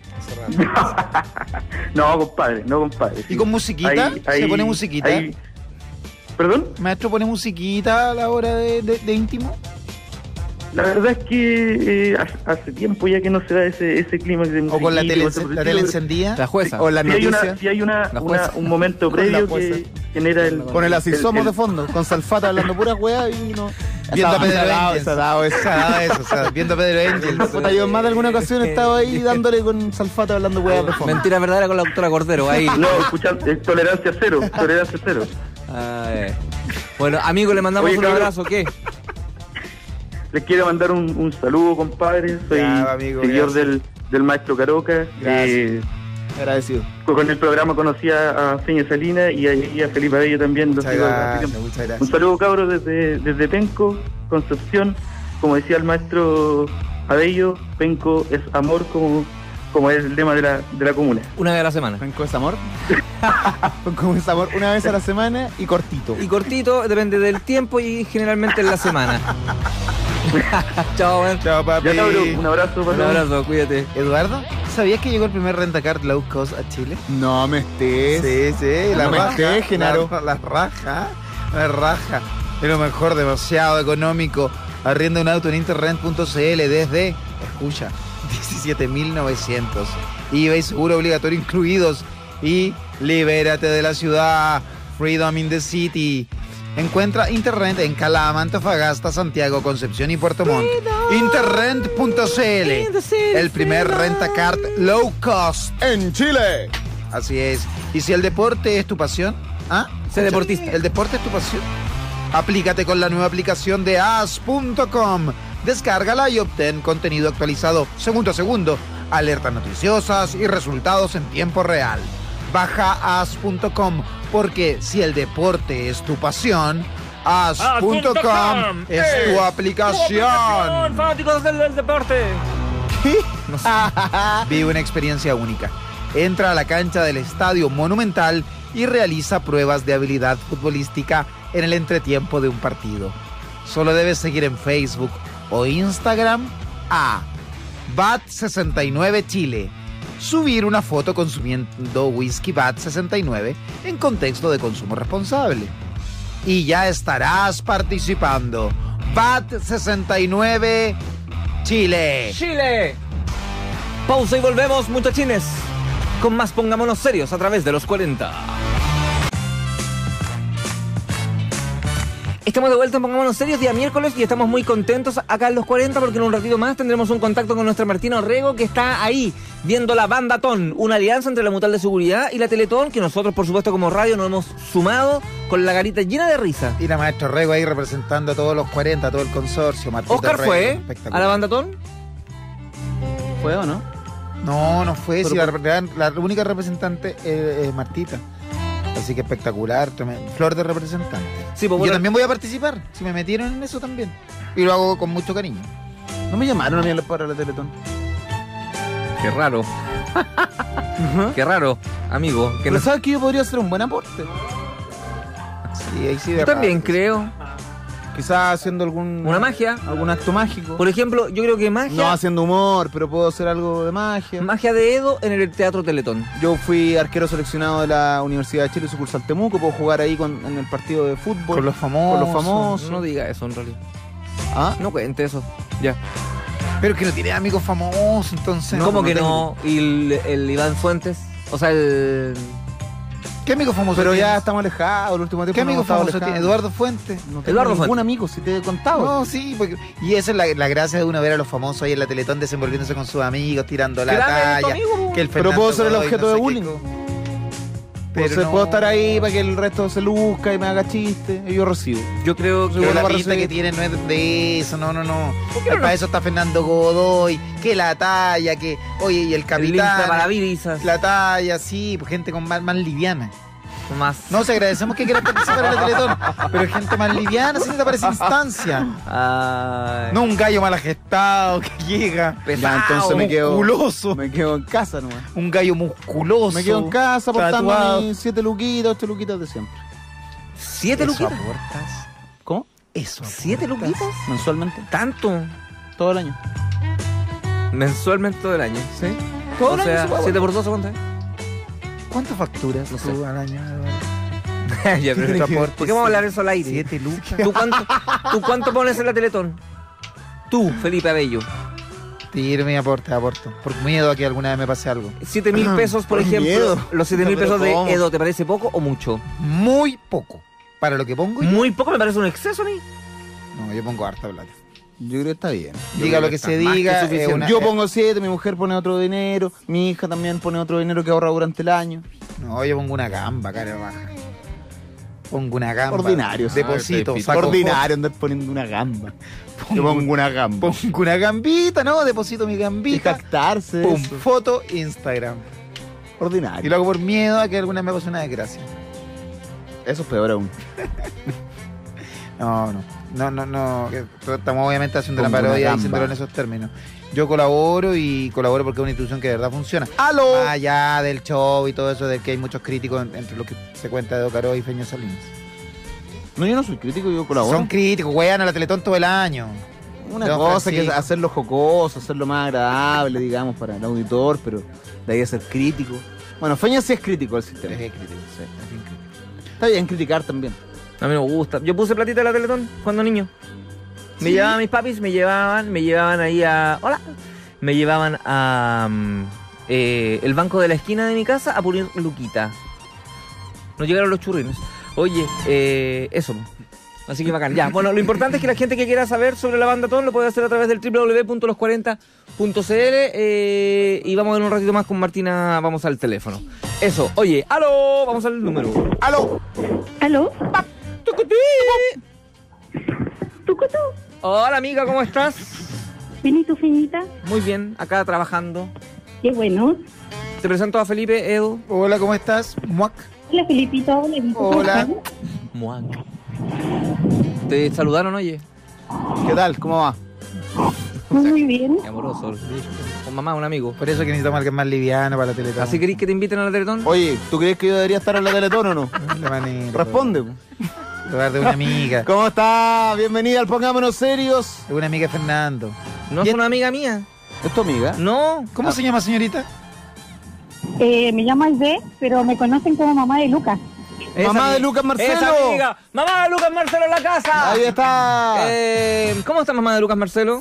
No, compadre. ¿Y con musiquita? ¿Se pone musiquita? ¿Perdón? ¿Maestro pone musiquita a la hora de íntimo? La verdad es que hace tiempo ya que no se da ese clímax de ¿O con la tele, musiquita, la tele encendida? La jueza. O la Si hay, noticia. si hay La jueza. un momento Con la previo jueza. que genera el... Con el así somos de el- fondo, con Salfata hablando puras weas y no. Viendo a Pedro Se ha dado, Angel. se ha dado eso. Se ha dado eso, o sea, viendo a Pedro Angel. Puta, yo en más de alguna ocasión he estado ahí dándole con Salfata hablando weas de fondo. Mentira verdadera con la doctora Cordero, ahí. No, escuchar, tolerancia cero. Ay. Bueno, amigo, le mandamos Oye, un cabrón. abrazo, ¿qué? Les quiero mandar un saludo, compadre. Soy Ya, amigo, seguidor gracias. del maestro Caroca. Gracias. Agradecido. Con el programa conocí a Feña Salina y a Felipe Abello también. Los Muchas sigo hace gracias, tiempo. muchas Un gracias. saludo, cabros, desde Penco, Concepción. Como decía el maestro Abello, Penco es amor, como es el lema de la comuna. Una vez a la semana. Penco es amor. Penco es amor una vez a la semana y cortito. Y cortito, depende del tiempo y generalmente en la semana. Chao, man. Chao, papi. Ya, cabrón, un abrazo Un para abrazo, cuídate. Eduardo, ¿sabías que llegó el primer rentacar low cost a Chile? No me estés. Sí, No me estés, Genaro. La raja. Es lo mejor, demasiado económico. Arrienda un auto en interrent.cl desde, escucha, 17.900. IVA y seguro obligatorio incluidos. Y libérate de la ciudad. Freedom in the City. Encuentra Interrent en Calama, Antofagasta, Santiago, Concepción y Puerto Montt. Interrent.cl, el primer rentacar low cost En Chile. Así es. Y si el deporte es tu pasión, Sé deportista. ¿El deporte es tu pasión? Aplícate con la nueva aplicación de as.com. Descárgala y obtén contenido actualizado segundo a segundo, alertas noticiosas y resultados en tiempo real. Baja as.com, porque si el deporte es tu pasión, as.com es tu aplicación. Fanáticos del deporte. No sé. Vive una experiencia única. Entra a la cancha del Estadio Monumental y realiza pruebas de habilidad futbolística en el entretiempo de un partido. Solo debes seguir en Facebook o Instagram a BAT69 Chile. Subir una foto consumiendo whisky BAT69 en contexto de consumo responsable. Y ya estarás participando. BAT69 Chile. Chile. Pausa y volvemos, muchachines. Con más Pongámonos Serios a través de los 40. Estamos de vuelta en Pongámonos Serios, día miércoles, y estamos muy contentos acá en los 40 porque en un ratito más tendremos un contacto con nuestra Martina Orrego, que está ahí viendo la Bandatón, una alianza entre la Mutual de Seguridad y la Teletón, que nosotros, por supuesto, como radio nos hemos sumado con la garita llena de risa. Y la maestra Rego ahí representando a todos los 40, todo el consorcio. Martita ¿Oscar Rego, fue espectacular. a la Bandatón? ¿Fue o no? No fue. Pero Si la única representante es Martita. Así que espectacular, flor de representante. Sí, pues Yo bueno, también voy a participar, si me metieron en eso también. Y lo hago con mucho cariño. No me llamaron a mí para la Teletón. qué raro. Qué raro, amigo. Que Pero no... sabes que yo podría hacer un buen aporte. Sí, ahí sí de Yo también rato. creo. Quizás haciendo Una magia. algún acto mágico. Por ejemplo, yo creo que No magia. haciendo humor, pero puedo hacer algo de magia. Magia de Edo en el Teatro Teletón. Yo fui arquero seleccionado de la Universidad de Chile, sucursal Temuco. Puedo jugar ahí en el partido de fútbol. Con los famosos. Con los famosos. No diga eso en realidad. ¿Ah? No cuente eso. Ya. Pero que no tiene amigos famosos, entonces. ¿Cómo que tengo. no? ¿Y el Iván Fuentes? O sea, el... ¿Qué amigos famosos Pero ya tienes? estamos alejados, el último tiempo. ¿Qué no amigos hemos estado famosos alejados. tiene? ¿Eduardo Fuentes? No tengo Eduardo ningún Fuentes. amigo, si te he contado. No, sí, y esa es la gracia de uno ver a los famosos ahí en la Teletón desenvolviéndose con sus amigos, tirando la Grande, talla. tu amigo, Que el Pero Fernando puedo ser el Godoy, objeto no de sé qué bullying. Pero Entonces no. puedo estar ahí para que el resto se luzca y me haga chiste y yo recibo. Yo creo que... Pero la para pinta recibir. que tiene no es de eso, no. ¿Por qué no? Para eso está Fernando Godoy, que la talla, que, oye, y el El capitán, para Virizas. la talla, sí, pues gente con más liviana. Más. No, se agradecemos que quieran participar en la Teletón, pero gente más liviana, sí, te parece instancia. Ay. No un gallo mal gestado que llega, Pesado. entonces me quedo- musculoso, Me quedo en casa nomás. un gallo musculoso. Me quedo en casa aportando tatuado. mis 7 luquitas, 8 luquitas de siempre. 7 Eso luquitas. aportas. ¿Cómo? Eso. 7 aportas. luquitas. Mensualmente. Tanto. Todo el año. Mensualmente todo el año. ¿Sí? O sea, 7 por 12, ¿cuánto es? ¿Cuánto facturas No tú sé. al año? Ya, pero ¿Qué aporte? ¿por qué vamos a hablar eso al aire? 7 lucas. ¿Tú cuánto pones en la Teletón? Tú, Felipe Abello. Tiro mi aporte, aporto. Por miedo a que alguna vez me pase algo. 7.000 pesos, por Por ejemplo. miedo. Los 7.000 No, pero pesos de ¿cómo? Edo, ¿te parece poco o mucho? Muy poco. Para lo que pongo yo. Muy poco, me parece un exceso a mí. No, yo pongo harta plata. Yo creo que está bien. Diga lo que se más que diga. suficiente. Yo pongo 7, mi mujer pone otro dinero, mi hija también pone otro dinero que ahorra durante el año. No, yo pongo una gamba, cara baja. Pongo una gamba. Ordinario. Deposito. Ah, Saco ordinario andar poniendo una gamba. Yo pongo una gamba. Pongo una gambita, ¿no? Deposito mi Y gambita. jactarse de Pum, eso. foto, Instagram. Y Ordinario. lo hago por miedo a que alguna vez me pase una desgracia. Eso es peor aún. No. Que estamos obviamente haciendo la Pongo una parodia gamba. diciéndolo en esos términos. Yo colaboro porque es una institución que de verdad funciona. ¡Aló! Más allá del show y todo eso, de que hay muchos críticos entre los que se cuenta de Ocaró y Feño Salinas. No, yo no soy crítico, yo colaboro. Son críticos, wean a la Teletón todo el año. Una Don cosa que es Francisco. hacerlo jocoso, hacerlo más agradable, digamos, para el auditor, pero de ahí a ser crítico. Bueno, Feña sí es crítico del sistema. Es crítico, sí, es bien crítico. Está bien criticar también. A mí no me gusta. Yo puse platita en la Teletón cuando niño. Me llevaban mis papis, me llevaban ahí a... Hola. Me llevaban a... el banco de la esquina de mi casa a pulir luquita. No llegaron los churrines. Oye, eso. Así que bacán. Ya, bueno, lo importante es que la gente que quiera saber sobre la banda Ton lo puede hacer a través del www.los40.cl y vamos en un ratito más con Martina, vamos al teléfono. Eso, oye, aló, vamos al número. ¡Aló! ¿Aló? ¡Tucutí! ¿Tucutú? Hola amiga, ¿cómo estás? ¿Vení tu finita? Muy bien, acá trabajando. Qué bueno. Te presento a Felipe, Edu. Hola, ¿cómo estás? Muac. Hola, Felipito. Hola, Vito. Hola. Muac. Te saludaron, oye. ¿Qué tal? ¿Cómo va? Muy bien. Qué amoroso. Con mamá, un amigo. Por eso que necesitamos algo más liviano para la Teletón. ¿Así querés que te inviten a la Teletón? Oye, ¿tú crees que yo debería estar en la Teletón o no? La manera, Responde. lugar de una amiga. ¿Cómo está? Bienvenida al Pongámonos Serios. De una amiga de Fernando. ¿No es una amiga mía? ¿Es tu amiga? No. ¿Cómo se llama, señorita? Me llamo Aide, pero me conocen como mamá de Lucas. Mamá de Lucas Marcelo. Esa amiga. Mamá de Lucas Marcelo en la casa. Ahí está. ¿Cómo está mamá de Lucas Marcelo?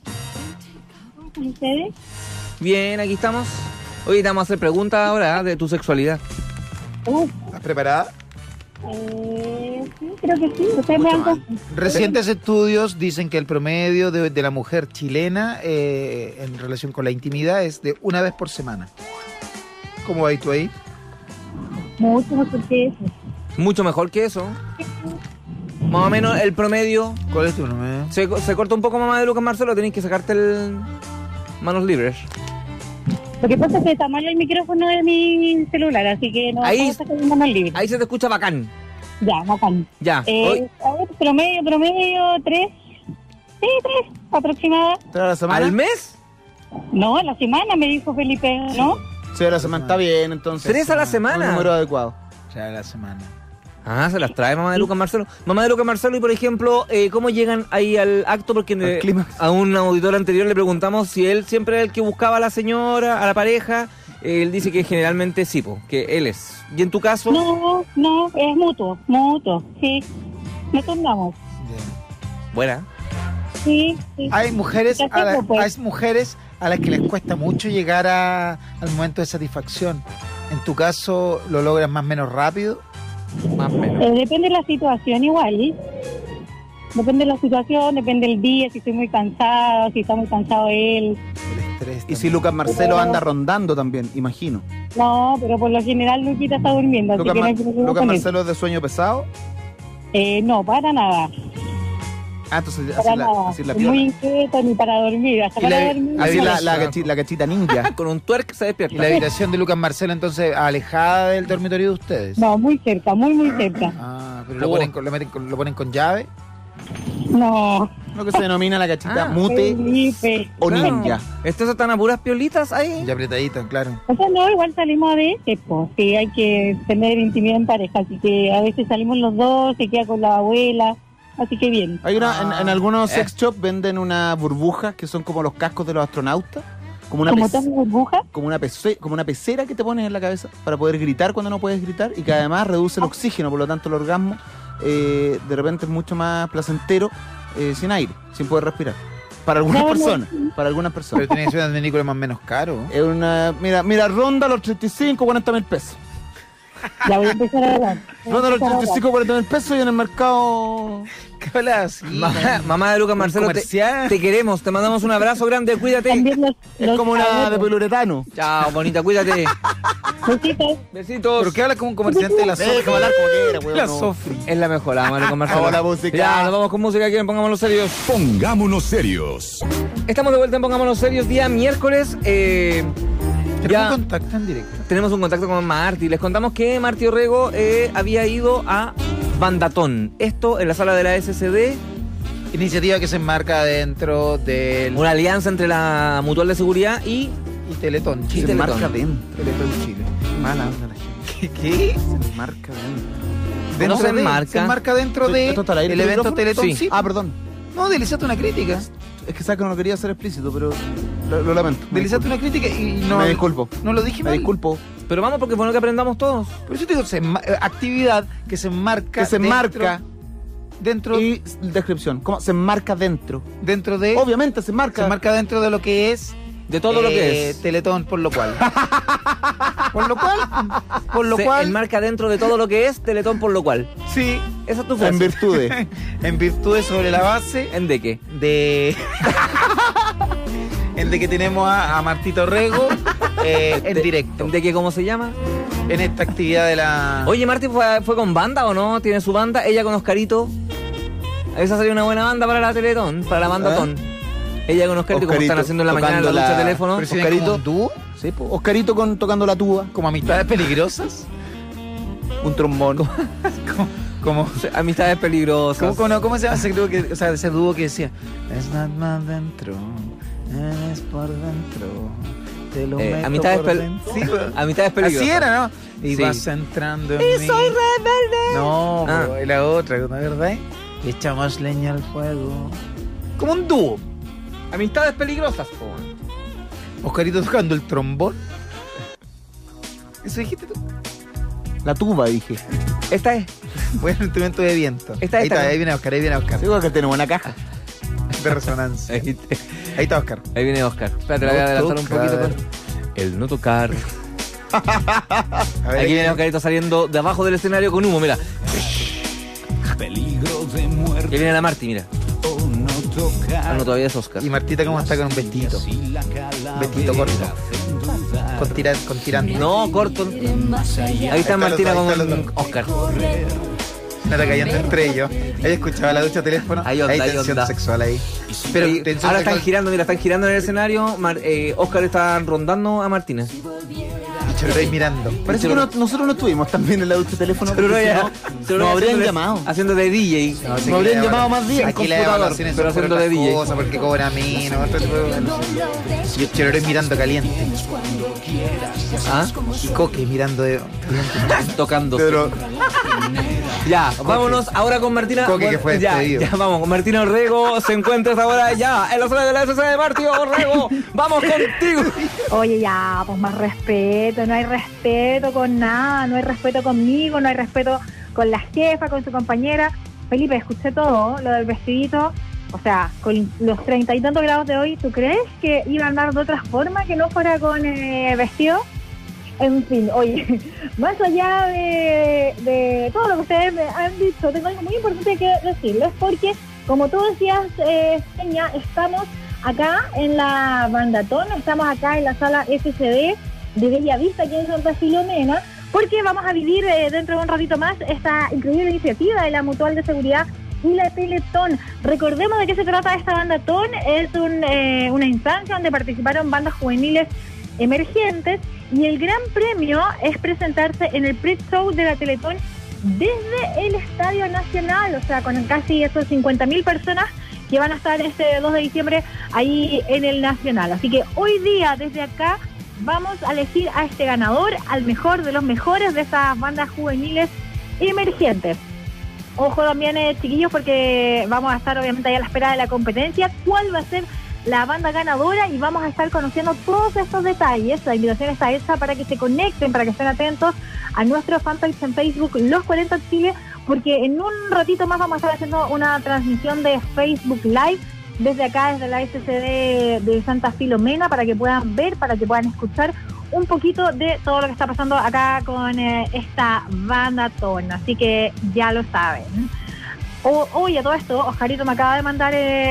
¿Y ustedes? Bien, aquí estamos. Oye, te vamos a hacer preguntas ahora de tu sexualidad. ¿Estás preparada? Sí, creo que sí. Ustedes me han Recientes estudios dicen que el promedio de la mujer chilena en relación con la intimidad es de una vez por semana. ¿Cómo vas tú ahí? mucho mejor que eso. Mucho mejor que eso. Más o menos el promedio. ¿Cuál es tu número? Se corta un poco mamá de Lucas Marcelo, tenés que sacarte el manos libres. Lo que pasa es que está mal el micrófono de mi celular, así que no Ahí- puedo sacar mi mano libre. Ahí se te escucha bacán. Ya, bacán. Ya. Hoy- A ver, promedio, 3. Sí, 3 aproximada. ¿Tres a la semana? ¿Al mes? No, a la semana me dijo Felipe, ¿no? Sí, a la semana. Está bien, entonces. 3 a la Un semana. número adecuado. O sea, la semana. Ah, se las trae mamá de Lucas Marcelo. Mamá de Lucas Marcelo, y por ejemplo, ¿cómo llegan ahí al acto? Porque Al clímax. a un auditor anterior le preguntamos si él siempre era el que buscaba a la señora, a la pareja. Él dice que generalmente sí, po, que él es. ¿Y en tu caso? No, es mutuo, sí. Nos turnamos. Bien. Buena. Sí. Hay mujeres, ¿Qué hacemos, pues? hay mujeres a las que les cuesta mucho llegar al momento de satisfacción. En tu caso, ¿lo logras más o menos rápido? Más o menos. Depende de la situación igual. Depende de la situación, depende del día, si estoy muy cansada, si está muy cansado él. El estrés. Y si Lucas Marcelo anda rondando también, imagino. No, pero por lo general Luquita está durmiendo, así Lucas, que no hay problema Lucas con eso. Marcelo es de sueño pesado. No, para nada. Ah, entonces Para así nada. así la Es muy piola. inquieto ni para dormir. Hasta Y para la- dormir. Así no. la cachita ninja. Con un twerk se ¿Y despierta. la habitación de Lucas Marcelo entonces alejada del dormitorio de ustedes? No, muy cerca, muy cerca. Ah, pero lo ponen con llave. No. Lo que se denomina la cachita Ah, mute Felipe. o Claro. ninja. ¿Estas están a puras piolitas ahí? Ya apretadito, claro. O sea, no, igual salimos a veces, pues. Sí, hay que tener intimidad en pareja, así que a veces salimos los dos, se queda con la abuela, así que bien. Hay en algunos Eh. sex shops venden unas burbujas que son como los cascos de los astronautas. Como una, Como pece- toda burbuja. como una pecera que te pones en la cabeza para poder gritar cuando no puedes gritar y que además reduce el oxígeno, por lo tanto el orgasmo de repente es mucho más placentero sin aire, sin poder respirar. Para algunas No, no. personas, para algunas Pero personas. tiene que ser un adminículo más o menos caro. Es una, mira, ronda los 35, 40 mil pesos. Ya voy a empezar a hablar. Ronda los 35, 40 mil pesos y en el mercado... ¿Qué hablas así? Mamá de Lucas Un Marcelo, comercial. te queremos, te mandamos un abrazo grande, cuídate. También Es como una de poliuretano. Chao, bonita, cuídate. Besitos. Besitos. ¿Pero qué hablas como un comerciante de la Sofri? Déjame hablar como quiera, weón. La no. Sofri. Es la mejor, la mamá de Lucas Marcelo. Vamos a la música. Ya, nos vamos con música, quieren, pongámonos serios. Pongámonos serios. Estamos de vuelta en Pongámonos Serios, día miércoles. ¿Tenemos Ya contacto en directo? tenemos un contacto con Marty. Les contamos que Marty Orrego había ido a Bandatón. Esto en la sala de la SCD. Iniciativa que se enmarca dentro del... Una alianza entre la Mutual de Seguridad y... Y Teletón Y Chile. Se Teletón. marca dentro. Teletón Chile. Mala onda la gente. ¿Qué? Se marca dentro. No se enmarca. Se enmarca dentro de ¿Esto está al aire, el el evento micrófono? Teletón Sí. sí. Ah, perdón. No, le hiciste una crítica. Es que sabes que no lo quería hacer explícito, pero lo lamento. Deslizaste una crítica y no... Me disculpo. No lo dije Me mal. disculpo. Pero vamos porque es bueno que aprendamos todos. Por eso te digo, actividad que se enmarca... Que se enmarca. Dentro, Y descripción. ¿Cómo? Se enmarca dentro. dentro de... Obviamente se enmarca. Se enmarca dentro de lo que es... De todo lo que es. Teletón, por lo cual. Por lo Se cual... enmarca dentro de todo lo que es Teletón, por lo cual. Sí, Esa es tu frase. En virtudes. en virtud sobre la base ¿En de qué? de... en de que tenemos a Martito Rego en directo. ¿De qué cómo se llama? En esta actividad de la... Oye, Marti fue con banda o no? ¿Tiene su banda? Ella con Oscarito. Esa sería una buena banda para la Teletón, para la banda Ton. Ella con Oscarito, como Oscarito, están haciendo en la mañana en la tocando lucha de la- teléfono. Pero si ven como Oscarito. un dúo, Sí, po. Oscarito tocando la tuba. como amistades peligrosas. Un trombón. Como... Amistades peligrosas. ¿Cómo se llama ese grupo o sea, ese dúo que decía es más dentro, es por dentro, te lo meto amistades por dentro. Sí, pues. Amistades peligrosas. Así era, ¿no? Y Sí. vas entrando en Y mí. soy rebelde. No, Ah. po, y la otra, ¿no es verdad? Le echamos leña al fuego. Como un dúo. Amistades peligrosas, po. Oscarito tocando el trombón. ¿Eso dijiste tú? La tuba, dije. Esta es. Bueno, instrumento de viento. Esta, ahí esta, está, ¿no? ahí viene Oscar, ahí viene Oscar. Digo que tiene buena caja. De resonancia. Ahí Ahí está Oscar. viene Oscar. Espérate, la voy a No adelantar un tocar. poquito. pues. El no tocar. A ver, Aquí viene Oscarito saliendo de abajo del escenario con humo, mira. Peligro de muerte Que viene la Marti, mira. o no tocar. Ah, no, todavía es Oscar. Y Martita cómo está con un vestidito. Vestidito corto. Con tirante. No, corto. Ahí está Martina ahí están los con dos. Oscar. No está cayendo entre ellos. Ella escuchaba la ducha teléfono. Hay onda, hay tensión onda. sexual ahí. Pero Y tensión ahora están sexual. girando, mira, están girando en el escenario. Oscar está rondando a Martínez. Y Chororay mirando. Parece que nosotros no estuvimos también en la ducha de teléfono. Pero porque ya- si no, nos habrían haciendo- llamado. Haciendo de DJ. Sí, Me habrían que le llamado evaluación. más días en Aquí la computador, evaluación es pero sobre haciendo otras de DJ. cosas, porque cobra a mí, no otro tipo de... Y el Chororay mirando caliente. ¿Ah? Y Coque mirando de caliente. Tocando. Pero Ya, vámonos ahora con Martina. Coque, que fue ya, despedido. ya, vamos, con Martina Orrego. Se encuentra esta hora ya en la sala de la SC de Martí Orrego. Vamos contigo. Oye, ya, pues más respeto, no hay respeto con nada, no hay respeto conmigo, no hay respeto con la jefa, con su compañera. Felipe, escuché todo, lo del vestidito, o sea, con los 30 y tantos grados de hoy, ¿tú crees que iba a andar de otra forma que no fuera con vestido? En fin, oye, más allá de todo lo que ustedes me han dicho, tengo algo muy importante que decirles, porque como tú decías, Peña, estamos acá en la Bandatón, estamos acá en la sala SCD de Bella Vista, aquí en Santa Filomena, porque vamos a vivir dentro de un ratito más esta increíble iniciativa de la Mutual de Seguridad y la Teletón. Recordemos de qué se trata esta Bandatón, es una instancia donde participaron bandas juveniles emergentes y el gran premio es presentarse en el pre-show de la Teletón desde el Estadio Nacional, o sea, con casi esos 50.000 personas que van a estar este 2 de diciembre ahí en el Nacional. Así que hoy día, desde acá, vamos a elegir a este ganador, al mejor de los mejores de esas bandas juveniles emergentes. Ojo también, chiquillos, porque vamos a estar obviamente ahí a la espera de la competencia. ¿Cuál va a ser la banda ganadora? Y vamos a estar conociendo todos estos detalles. La invitación está hecha para que se conecten, para que estén atentos a nuestro fanpage en Facebook, Los 40 Chile, porque en un ratito más vamos a estar haciendo una transmisión de Facebook Live desde acá, desde la SCD de Santa Filomena, para que puedan ver, para que puedan escuchar un poquito de todo lo que está pasando acá con esta Bandatón. Así que ya lo saben. Oye, a todo esto, Oscarito me acaba de mandar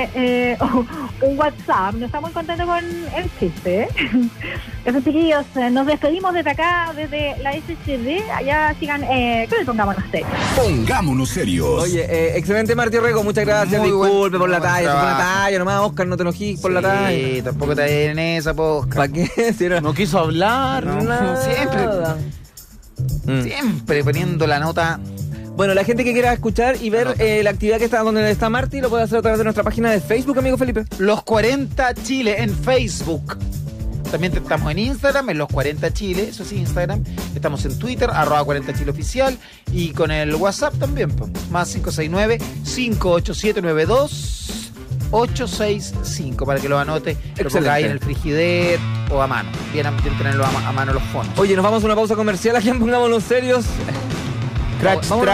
un WhatsApp. No está muy contento con el chiste. Esos chiquillos, nos despedimos desde acá, desde la SCD. Allá sigan, que les pongamos serios. Pongámonos serios. Oye, excelente Martí Orrego, muchas gracias. Muy buen- Disculpe por la muy buen talla, se fue una trabajo. talla nomás, Oscar, no te enojes por la talla. Sí, tampoco te en esa posca. ¿Para qué? Si no, no quiso hablar. No, nada. siempre. Mm. Siempre poniendo la nota. Bueno, la gente que quiera escuchar y ver la actividad que está donde está Marty lo puede hacer a través de nuestra página de Facebook, amigo Felipe. Los 40 Chile en Facebook. También estamos en Instagram, en Los 40 Chile, eso sí, Instagram. Estamos en Twitter, @40 Chile Oficial. Y con el WhatsApp también, po, más 569-587-92 865 para que lo anote, lo Excelente. ponga ahí en el frigider o a mano. Bien tenerlo a mano los fonos. Oye, nos vamos a una pausa comercial. Aquí en Pongámonos Serios. Crash Vámonos.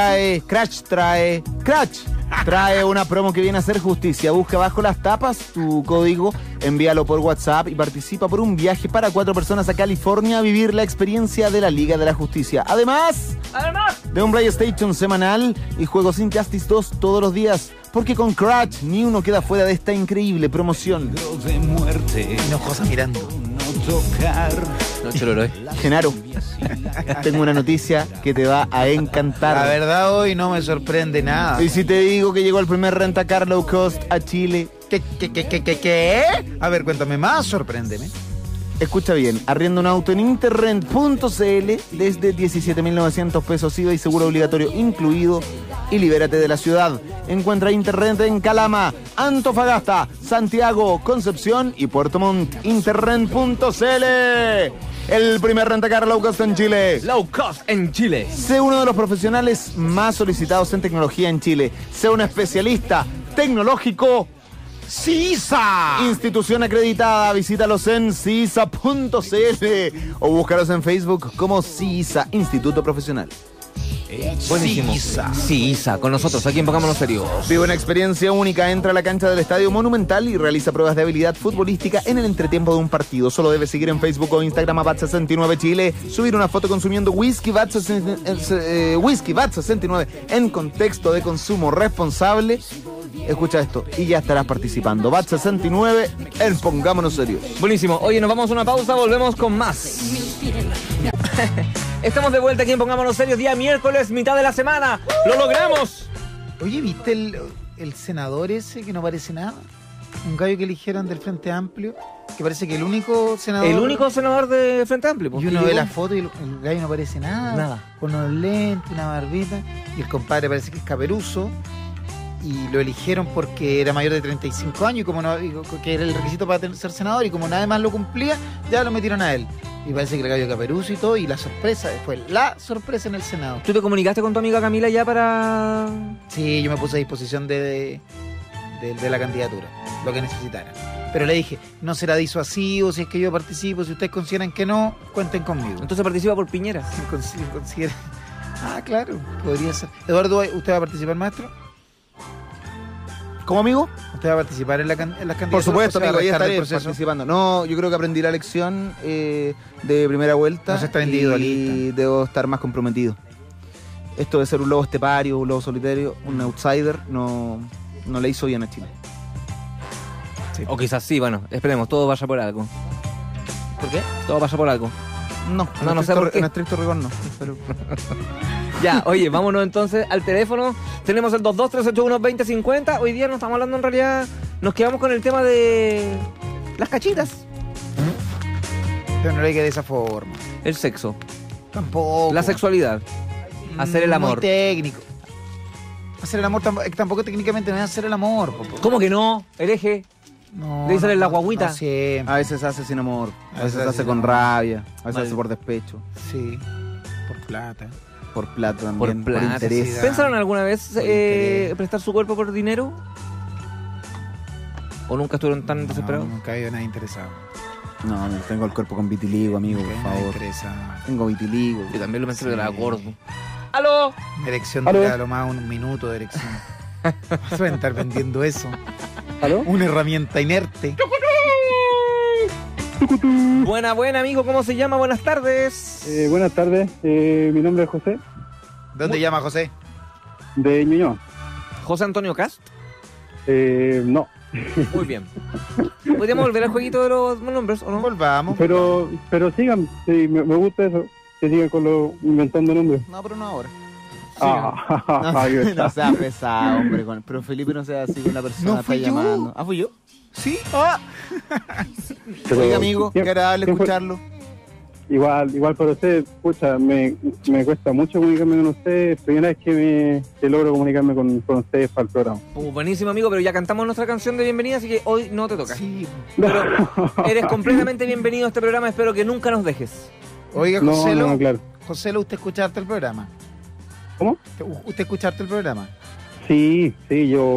trae una promo que viene a hacer justicia. Busca bajo las tapas tu código, envíalo por WhatsApp y participa por un viaje para 4 personas a California a vivir la experiencia de la Liga de la Justicia. Además de un PlayStation semanal y juegos Injustice 2 todos los días. Porque con Crash ni uno queda fuera de esta increíble promoción. De muerte, Hinojosa mirando. no tocar. No, Choloroy. Genaro, tengo una noticia que te va a encantar. La verdad hoy no me sorprende nada. Y si te digo que llegó el primer rentacar low cost a Chile, ¿Qué? A ver, cuéntame más, sorpréndeme. escucha bien, arrienda un auto en interrent.cl desde 17.900 pesos IVA y seguro obligatorio incluido y libérate de la ciudad. Encuentra Interrent en Calama, Antofagasta, Santiago, Concepción y Puerto Montt. Interrent.cl, el primer rentacar low cost en Chile. Low cost en Chile. Sé uno de los profesionales más solicitados en tecnología en Chile. Sé un especialista tecnológico. CISA, institución acreditada. Visítalos en CISA.cl o búscalos en Facebook como CISA, Instituto Profesional. Buenísimo. Sí, Isa, con nosotros, aquí en Pongámonos Serios. Vive una experiencia única. Entra a la cancha del Estadio Monumental y realiza pruebas de habilidad futbolística en el entretiempo de un partido. Solo debes seguir en Facebook o Instagram a Bat69 Chile, subir una foto consumiendo whisky Bat69 en contexto de consumo responsable. Escucha esto y ya estarás participando. Bat69 en Pongámonos Serios. Buenísimo. Oye, nos vamos a una pausa, volvemos con más. Estamos de vuelta aquí en Pongámonos Serios, día miércoles, mitad de la semana. ¡Lo logramos! Oye, ¿viste el senador ese que no parece nada? Un gallo que eligieron del Frente Amplio, que parece que el único senador... El único senador de Frente Amplio. Y uno ve la foto y el gallo no parece nada. Nada. Con unos lentes, una barbita. Y el compadre parece que es caperuzo. Y lo eligieron porque era mayor de 35 años y como no, que era el requisito para ser senador, y como nadie más lo cumplía, ya lo metieron a él. Y parece que el gallo caperuzo y todo, y la sorpresa, después la sorpresa en el Senado. ¿Tú te comunicaste con tu amiga Camila ya para...? Sí, yo me puse a disposición de la candidatura, lo que necesitaran. Pero le dije, no será disuasivo si es que yo participo, si ustedes consideran que no, cuenten conmigo. Entonces participa por Piñera. Si consideran... Ah, claro, podría ser. Eduardo, ¿usted va a participar, maestro? ¿Cómo, amigo? ¿Usted va a participar en las candidaturas? Por supuesto, ¿O se va a amigo, ahí restar del estaré proceso? participando. No, yo creo que aprendí la lección de primera vuelta. No se está y individualista. debo estar más comprometido. Esto de ser un lobo estepario, un lobo solitario, un outsider, no le hizo bien a Chile. O quizás sí, bueno, esperemos, todo vaya por algo. ¿Por qué? Todo vaya por algo. No sé por qué. En estricto rigor no. Pero... Ya, oye, vámonos entonces al teléfono. Tenemos el 22-381-2050. Hoy día no estamos hablando en realidad, nos quedamos con el tema de las cachitas. Pero no lo hay que de esa forma. El sexo, Tampoco. la sexualidad, hacer el amor. Muy técnico. Hacer el amor tampoco técnicamente no es hacer el amor. ¿Cómo que no? El eje. No, Le dicen en la guagüita. No siempre. A veces se hace sin amor, a veces se hace sin con amor. rabia, a veces se Mal. hace por despecho, Sí. Por plata. por plata también, Por por, plata, interés. sí, ¿Pensaron alguna vez interés. prestar su cuerpo por dinero? ¿O nunca estuvieron tan desesperados? No, nunca ha habido nada interesado. No, tengo el cuerpo con vitiligo, amigo, Nunca por hay nada favor. interesado. Tengo vitiligo. Yo también lo pensé, pero Sí. era gordo. ¡Aló! Una erección ¿Aló? dura lo más un minuto de erección. Suelen estar vendiendo eso. ¿Aló? Una herramienta inerte. Buena, amigo, ¿cómo se llama? Buenas tardes. Buenas tardes, mi nombre es José, ¿Dónde llama José? de Ñuñoa. José Antonio Cast. No, Muy bien. ¿Podríamos volver al jueguito de los nombres o no? Volvamos. pero sigan, sí, me gusta eso, que sigan con lo inventando nombres. No, pero no ahora. Ahí está. No sea pesado, hombre. Pero Felipe no sea así con la persona No que fui está yo. llamando. ¿Ah, fui yo? ¿Sí? Ah. Pero Oiga, amigo, qué siempre- agradable siempre- escucharlo. Igual para usted, escucha, me cuesta mucho comunicarme con usted, primera vez que logro comunicarme con ustedes para el programa. Buenísimo, amigo, pero ya cantamos nuestra canción de bienvenida, así que hoy no te toca. Sí. Pero eres completamente bienvenido a este programa, espero que nunca nos dejes. Oiga, No, Joselo. no, claro. Joselo, ¿usted escuchaste el programa? ¿Cómo? ¿Usted escuchaste el programa? Sí, yo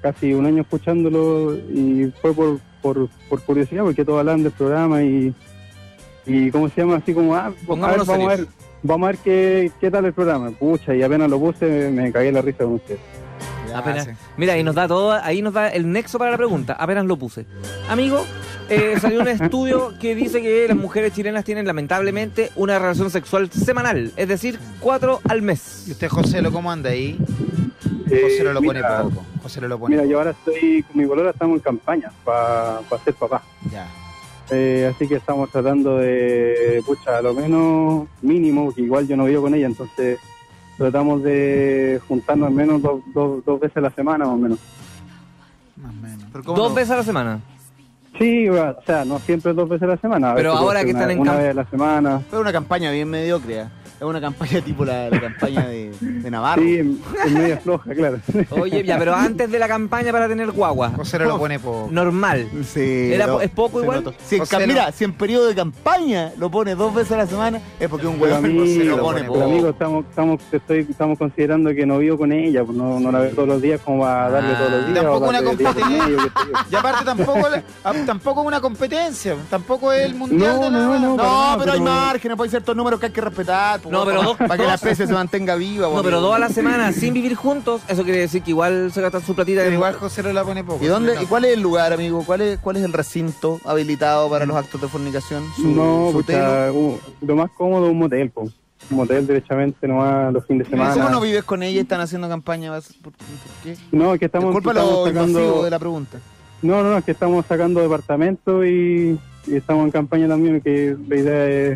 casi un año escuchándolo y fue por curiosidad, porque todos hablan del programa y ¿cómo se llama? Así como, Pongámonos vamos a ver qué tal el programa. Pucha, y apenas lo puse, me cagué la risa con usted. Apenas. sí. Mira, ahí nos da el nexo para la pregunta. Apenas lo puse. Amigo, salió un estudio que dice que las mujeres chilenas tienen lamentablemente una relación sexual semanal, es decir, 4 al mes. ¿Y usted, José, cómo anda ahí? José lo pone mira, poco. José lo pone Mira, poco. yo ahora estoy con mi polola, estamos en campaña para ser papá. Ya. Así que estamos tratando de, pucha, a lo menos mínimo, que igual yo no vivo con ella, entonces tratamos de juntarnos al menos dos veces a la semana, más o menos. Más o menos. Pero ¿cómo 2 no? veces a la semana. Sí, o sea, no siempre 2 veces a la semana. A Pero veces ahora puede que ser están en una camp- vez a la semana. Fue una campaña bien mediocre. Es una campaña tipo la campaña de Navarro. Sí, es media floja, claro. Oye, ya, pero antes de la campaña para tener guagua, José lo pone poco. normal. Sí, ¿Es poco se igual? notó. Si en José ca- lo- mira, si en periodo de campaña lo pone 2 veces a la semana, es porque un Pero huevón amigo, se lo pone pero poco. amigo, estamos considerando que no vivo con ella, pues no la veo todos los días como va a darle todos los y días. tampoco o una darle día por competencia. medio, qué sé yo. Y aparte tampoco es una competencia, tampoco es el mundial No, de la... no, No, para nada, pero hay pero- márgenes, hay ciertos números que hay que respetar. pues, No, pero para que la especie se mantenga viva. No, pues, pero amigo. 2 a la semana sin vivir juntos, eso quiere decir que igual se gastan su platita. Pero igual José lo la pone poco. ¿Y cuál es el lugar, amigo? ¿Cuál es el recinto habilitado para los actos de fornicación? No, su pucha, telo? lo más cómodo es un motel, po. Un motel derechamente nomás los fines de semana. ¿Cómo no vives con ella y están haciendo campaña? ¿Por qué? No, es que estamos Disculpa lo sacando... invasivo de la pregunta. No, es que estamos sacando departamentos y estamos en campaña también, que la idea es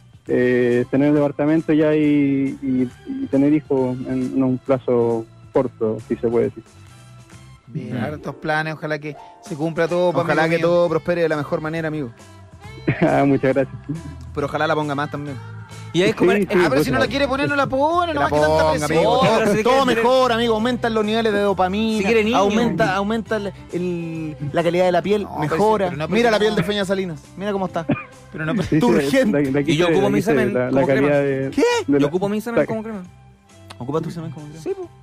tener departamento ya y tener hijos en un plazo corto, si se puede decir. Bien, hartos planes, ojalá que se cumpla todo. para Ojalá amigo que mío. todo prospere de la mejor manera, amigo. Muchas gracias. Pero ojalá la ponga más también. Y ahí es como... Sí, sí. Pero si no la quiere poner, no la pone, Que no la más que tanta ponga, presión. amigo. Oh, pero Todo, si todo quiere tener- mejor, amigo. Aumentan los niveles de dopamina. Si quiere niño. Aumenta la calidad de la piel. No, mejora. pero no, Mira la no. piel de Feña Salinas. Mira cómo está. Pero no, Sí, sí, Turgente. la Y yo ocupo mi semen la como calidad crema. de... ¿Qué? de Yo la- ocupo mi semen como crema. ¿Ocupa tu semen como crema? Sí, po.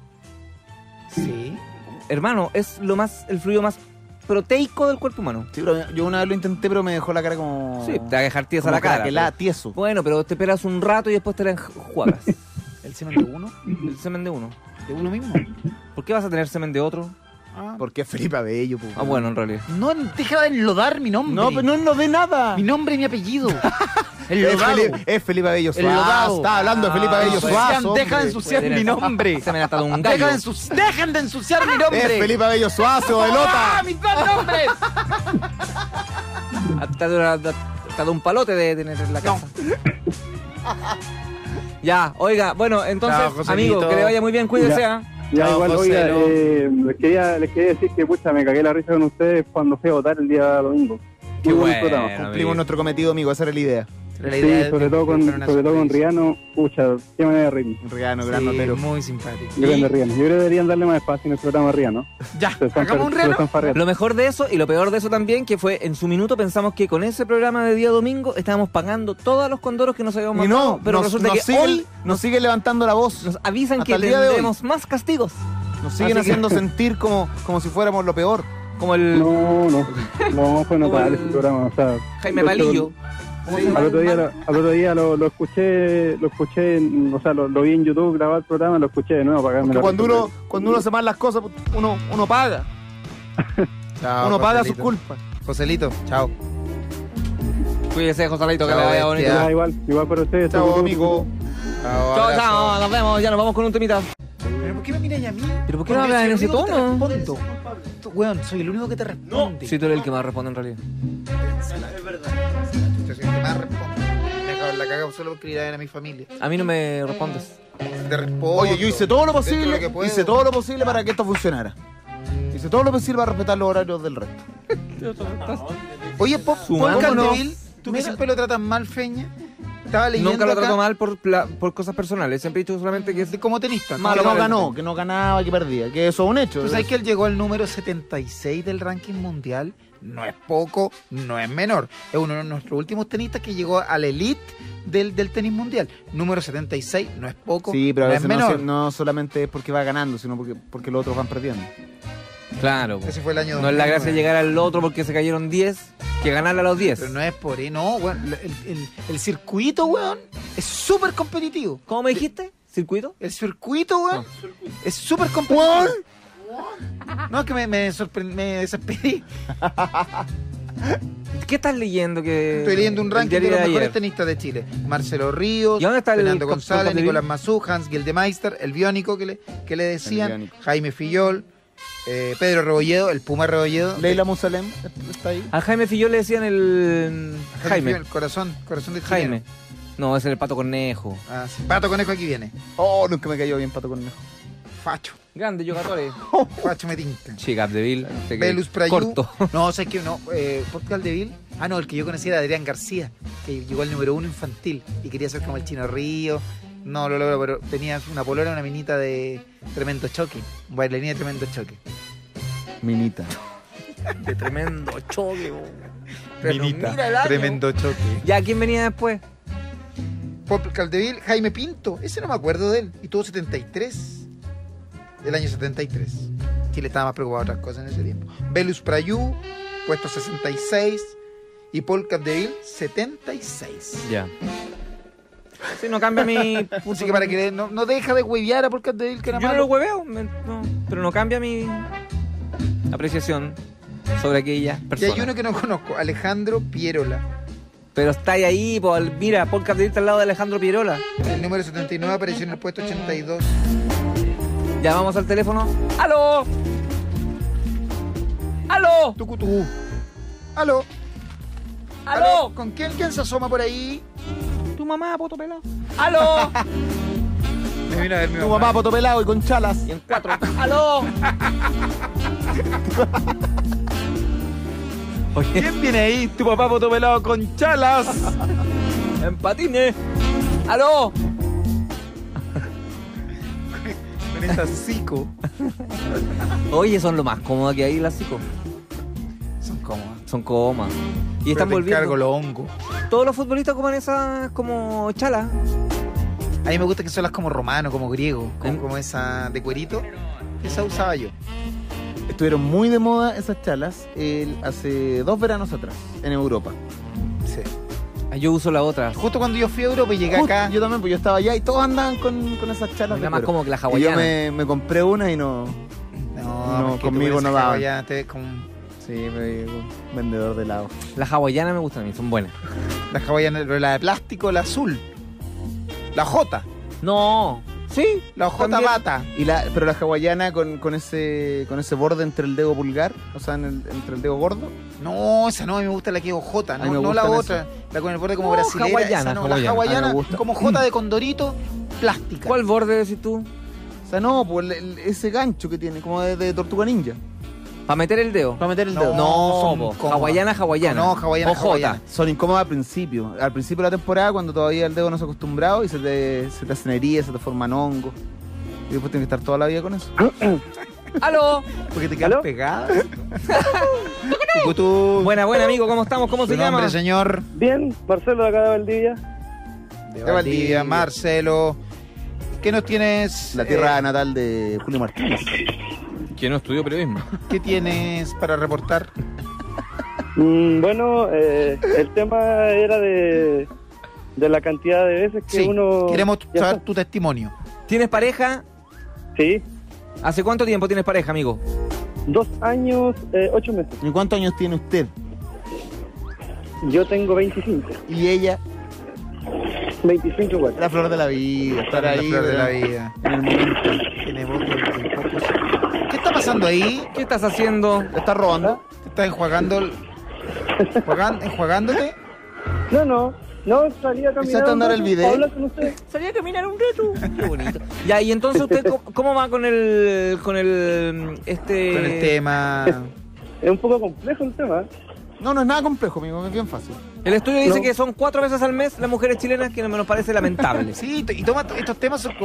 sí. Hermano, es el fluido más proteico del cuerpo humano. Sí, pero yo una vez lo intenté, pero me dejó la cara como... Sí, te va a dejar tiesa como la cara. craquelada, pero- tieso. Bueno, pero te esperas un rato y después te la enjuagas. ¿El semen de uno? El semen de uno. ¿De uno mismo? ¿Por qué vas a tener semen de otro? Ah. Porque es Felipe Abello, po. Ah, bueno, en realidad. No, deja de enlodar mi nombre. No, pero no lo ve nada. Mi nombre y mi apellido. Es Felipe Abello El lodado. Suazo. Está hablando de Felipe Abello pues, Suazo. Deja de hombre. ensuciar Puede mi tener nombre. semen hasta de un gallo. Dejen de ensuciar mi nombre. Es Felipe Abello Suazo, de Lota. ¡Ah, mis dos nombres! Hasta de un palote de tener en la casa. Ya, oiga, bueno, entonces, Chao, Joselito. amigo, que le vaya muy bien, cuídese, Ya. ¿ah? Ya, Chao, igual, José, oiga, no. les quería decir que, pucha, me cagué la risa con ustedes cuando fui a votar el día domingo. Qué Muy buen bueno. programa. Cumplimos nuestro cometido, amigo. Esa era la idea. La Sí, idea sobre todo con Riano, pucha, qué manera de reírme. Riano, gran Sí, notero. muy simpático. Grande Riano. Yo creo que deberían darle más espacio en el programa Riano. Ya, Se están hagamos un se lo reno. están farreando. Lo mejor de eso y lo peor de eso también, que fue en su minuto pensamos que con ese programa de día domingo estábamos pagando todos los condoros que nos habíamos Y mandado, no, pero resulta que hoy nos siguen levantando la voz. nos avisan Hasta que el día de hoy. tendremos más castigos. Nos siguen Así que- haciendo sentir como si fuéramos lo peor. Como el No, fue notable el- ese programa. O sea, Jaime de hecho, Palillo. ¿Cómo se llama? Al otro día lo escuché, o sea, lo vi en YouTube grabar el programa, lo escuché de nuevo para pagarme Porque la risa. cuando uno hace mal las cosas, uno paga. Chao, Uno paga sus Joselito. culpas. Joselito, chao. Cuídese, Josalito, que Chao, le vaya bestia. bonito. Ya, igual para ustedes. Chao, todo. amigo. Chao, Chao, abrazo. chao, nos vemos, ya nos vamos con un temita. ¿Pero por qué me miras a mí? ¿Pero por qué no hablas en ese tono? Respondo. Weón, soy el único que te responde. Sí, tú eres el que más responde en realidad. Yo soy el que más responde. Me cago en la caga solo porque ir a ver a mi familia. A mí no me respondes. Te respondo. Oye, yo hice todo lo Dentro de posible. que puedo. Hice todo lo posible para que esto funcionara. Hice todo lo posible para respetar los horarios del resto. Oye, Paul Sumando. Candeville, tú que Mira. siempre lo tratas mal, Feña. Estaba leyendo Nunca lo acá trato mal por cosas personales. Siempre he dicho solamente que es como tenista. Que no para ganó, que no ganaba, que perdía. Que eso es un hecho. ¿Tú sabes que él llegó al número 76 del ranking mundial? No es poco, no es menor. Es uno de nuestros últimos tenistas que llegó a la elite del tenis mundial. Número 76, no es poco, Sí, pero a no veces es menor. no solamente es porque va ganando, sino porque los otros van perdiendo. Claro. Ese fue el año 2009. No es la gracia llegar al otro porque se cayeron 10, que ganarle a los 10. Pero no es por ahí, no, weón. El circuito, weón, es súper competitivo. ¿Cómo me dijiste? ¿Circuito? El circuito, weón, es súper competitivo. No, es que me desesperé. ¿Qué estás leyendo? Estoy leyendo un ranking de los mejores tenistas de Chile. Marcelo Ríos, ¿Y dónde está Fernando el González, Capdeville? Nicolás Mazú, Hans Gildemeister, el Biónico que le decían, Biónico. Jaime Fillol, Pedro Rebolledo, el Puma Rebolledo. Leila Musalem está ahí. Al Jaime Fillol le decían el... Jaime. Fillol, corazón de chileno. Jaime. No, ese es el Pato Cornejo. Ah, sí. Pato Conejo aquí viene. Oh, nunca me cayó bien Pato Cornejo. Facho. Grande jugadores. Facho me tinca. Sí, Capdeville. Velus Prayú. Corto. No, ¿sabes qué? No, ¿por qué Aldeville? Ah, no, el que yo conocí era Adrián García, que llegó al número 1 infantil y quería ser como el Chino Río. No lo logró, pero tenía una polera, una minita de Tremendo Choque. Un bailarín de Tremendo Choque. Minita. De tremendo choque. Minita, mira el año. Tremendo Choque. Ya, ¿quién venía después? Por Caldeville, Jaime Pinto, ese no me acuerdo de él. Y tuvo 73. Del año 73. Chile estaba más preocupado de otras cosas en ese tiempo. Velus Prayú, puesto 66. Y Paul Capdeville, 76. Ya. Sí, no cambia mi... Así que para que no deja de huevear a Paul Capdeville, que era Yo no malo. lo hueveo, no, pero no cambia mi apreciación sobre aquella Y persona. hay uno que no conozco, Alejandro Pierola. Pero está ahí, mira, Paul Capdeville está al lado de Alejandro Pierola. El número 79 apareció en el puesto 82. Llamamos al teléfono. ¡Aló! ¡Aló! Tucutú. ¿Aló? ¡Aló! ¿Con quién se asoma por ahí? Tu mamá, poto pelado. ¡Aló! Me vino a ver mi Tu mamá potopelado y con chalas. Y en 4. ¡Aló! Oye, ¿Quién viene ahí? Tu papá potopelado con chalas. en patines. ¡Aló! Con esa psico. Oye, son lo más cómodo que hay las psico. Son cómodas. Son cómodas. Y están Pero te encargo volviendo. los hongos. Todos los futbolistas comen esas como chalas. A mí me gusta que son las como romano, como griego, ¿En? como esa de cuerito. Esa usaba yo. Estuvieron muy de moda esas chalas hace 2 veranos atrás, en Europa. Sí. Yo uso la otra. Justo cuando yo fui a Europa y llegué Justo, acá. yo también, pues yo estaba allá y todos andaban con esas chalas. Era de más cuero. como que la Y yo hawaiana. me compré una y no. No, porque tú conmigo eres no daban. hawaiana, te ves como Sí, me vi un vendedor de helado. Las hawaianas me gustan a mí, son buenas. la hawaiana, pero la de plástico, la azul. La J. No. Sí. La J también. bata. Pero la hawaiana con ese borde entre el dedo pulgar, o sea, entre el dedo gordo. No, esa no, a mí me gusta la que es J, A mí me no la gustan otra. La con el borde como No, brasilera. hawaiana, esa no, hawaiana. la hawaiana A mí me gusta. como J de condorito, plástica. ¿Cuál borde decís tú? O sea, no, pues ese gancho que tiene, como de Tortuga Ninja. ¿Para meter el dedo? Para meter el No, dedo. No, son po. cómodas. hawaiana. No, hawaiana, O Jota. hawaiana. Son incómodas al principio. Al principio de la temporada, cuando todavía el dedo no se ha acostumbrado y se te hacen heridas, se te forman hongos. Y después tienes que estar toda la vida con eso. ¡Aló! Porque te quedan pegadas. Tucutú. Buena, amigo, ¿cómo estamos? ¿Cómo ¿Su se llama? nombre, señor? Bien, Marcelo de acá de Valdivia. De Valdivia. Valdivia, Marcelo. ¿Qué nos tienes? La tierra natal de Julio Martínez. Que no estudió periodismo. ¿Qué tienes para reportar? Bueno, el tema era de la cantidad de veces que Sí, uno... queremos ya saber está. tu testimonio. ¿Tienes pareja? Sí, ¿Hace cuánto tiempo tienes pareja, amigo? 2 años, 8 meses. ¿Y cuántos años tiene usted? Yo tengo 25. Y ella, 25 igual. la flor de la vida. Estar La ahí, flor de la ¿verdad? vida. En el momento. Tiene voz de pocos. ¿Qué está pasando ahí? ¿Qué estás haciendo? ¿Le está robando? ¿Te estás enjuagando? ¿Enjuagándote? No, salía a caminar. Empezaste a andar el un rato video. para hablar con usted. Salí a caminar un rato. Qué bonito. Ya, y entonces usted, ¿cómo va con el Con el tema. Es un poco complejo el tema. No, no es nada complejo, amigo, es bien fácil. El estudio dice No. que son 4 veces al mes las mujeres chilenas, que nos parece lamentable. Sí, y toma estos temas son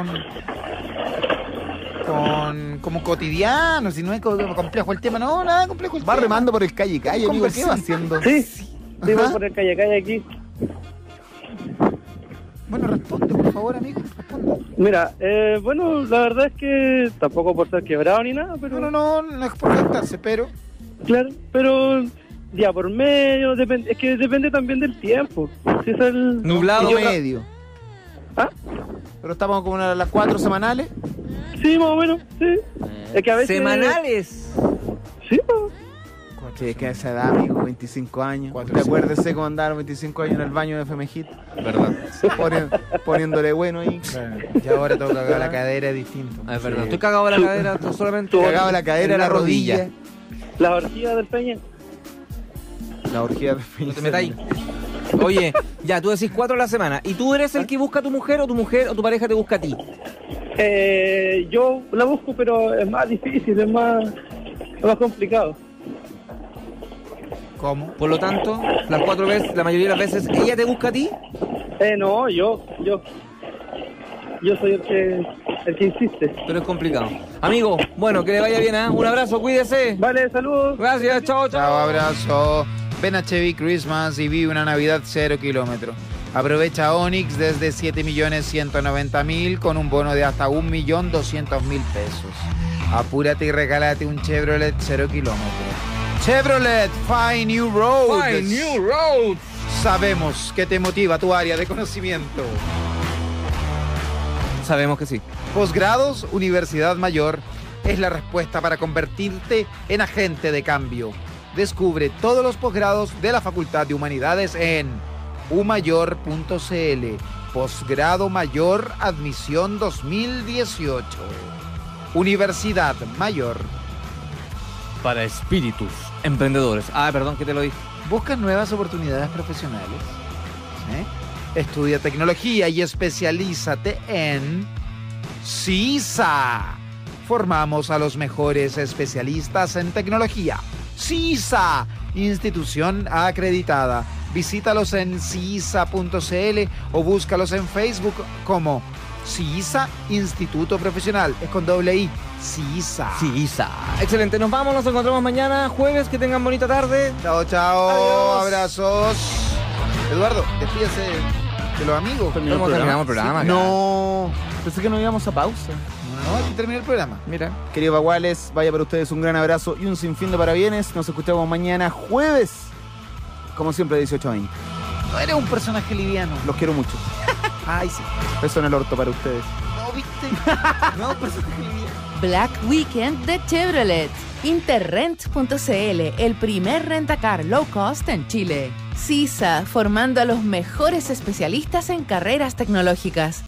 como cotidianos, y no es como complejo el tema, no, nada complejo el Va tema. remando por el calle, amigo, ¿qué va haciendo? Sí, voy Ajá. por el calle aquí. Bueno, responde, por favor, amigo, responde. Mira, bueno, la verdad es que tampoco por ser quebrado ni nada, pero... No es por jactarse, pero... Claro, pero día por medio, es que depende también del tiempo. Si es el... Nublado. medio. ¿Ah? Pero estamos como a las 4 semanales. Sí, más o menos, sí. Es que a veces... Semanales. Sí, pues. Sí, es que a esa edad, amigo, 25 años. Cuatro ¿Te semanas. acuerdas cómo andaban 25 años en el baño de FMG? Verdad. Poniéndole bueno ahí. Y ahora tengo que cagar la cadera, es distinto. Ah, es verdad. Estoy cagado de la cadera, estoy solamente Cagaba la cadera, en la rodilla. La orgía del Peña. La orgía de No te metáis. Oye, ya, tú decís 4 a la semana. ¿Y tú eres el que busca a tu mujer o tu pareja te busca a ti? Yo la busco, pero es más difícil, es más complicado. ¿Cómo? Por lo tanto, las 4 veces, la mayoría de las veces, ¿ella te busca a ti? No, yo soy el que insiste. Pero es complicado. Amigo, bueno, que le vaya bien, ¿eh? Un abrazo, cuídese. Vale, saludos. Gracias, chao, Chao, chao. abrazo. Ven a Chevy Christmas y vive una Navidad 0 kilómetros. Aprovecha Onix desde 7.190.000 con un bono de hasta 1.200.000 pesos. Apúrate y regálate un Chevrolet 0 kilómetros. Chevrolet Fine New Road. Fine New Road. Sabemos que te motiva tu área de conocimiento. Sabemos que sí. Posgrados, Universidad Mayor es la respuesta para convertirte en agente de cambio. Descubre todos los posgrados de la Facultad de Humanidades en umayor.cl. Posgrado Mayor Admisión 2018. Universidad Mayor. Para espíritus emprendedores. Ah, perdón, que te lo dije. ¿Buscas nuevas oportunidades profesionales? ¿Sí? Estudia tecnología y especialízate en CISA. Formamos a los mejores especialistas en tecnología. CISA, institución acreditada. Visítalos en cisa.cl o búscalos en Facebook como CISA Instituto Profesional. Es con doble I. CISA. Sí, Isa. Excelente, nos vamos, nos encontramos mañana, jueves, que tengan bonita tarde. Chao, chao. Adiós. Abrazos. Eduardo, despídese de los amigos. Terminamos el programa. No, pensé que no íbamos a pausa. No, hay que terminar el programa. Mira. Queridos baguales, vaya para ustedes un gran abrazo y un sinfín de parabienes. Nos escuchamos mañana jueves, como siempre, 18 a 20. No eres un personaje liviano. Los quiero mucho. Ay, sí. Beso en el orto para ustedes. ¿No viste? No, personaje liviano. Black Weekend de Chevrolet. Interrent.cl, el primer rentacar low cost en Chile. CISA, formando a los mejores especialistas en carreras tecnológicas.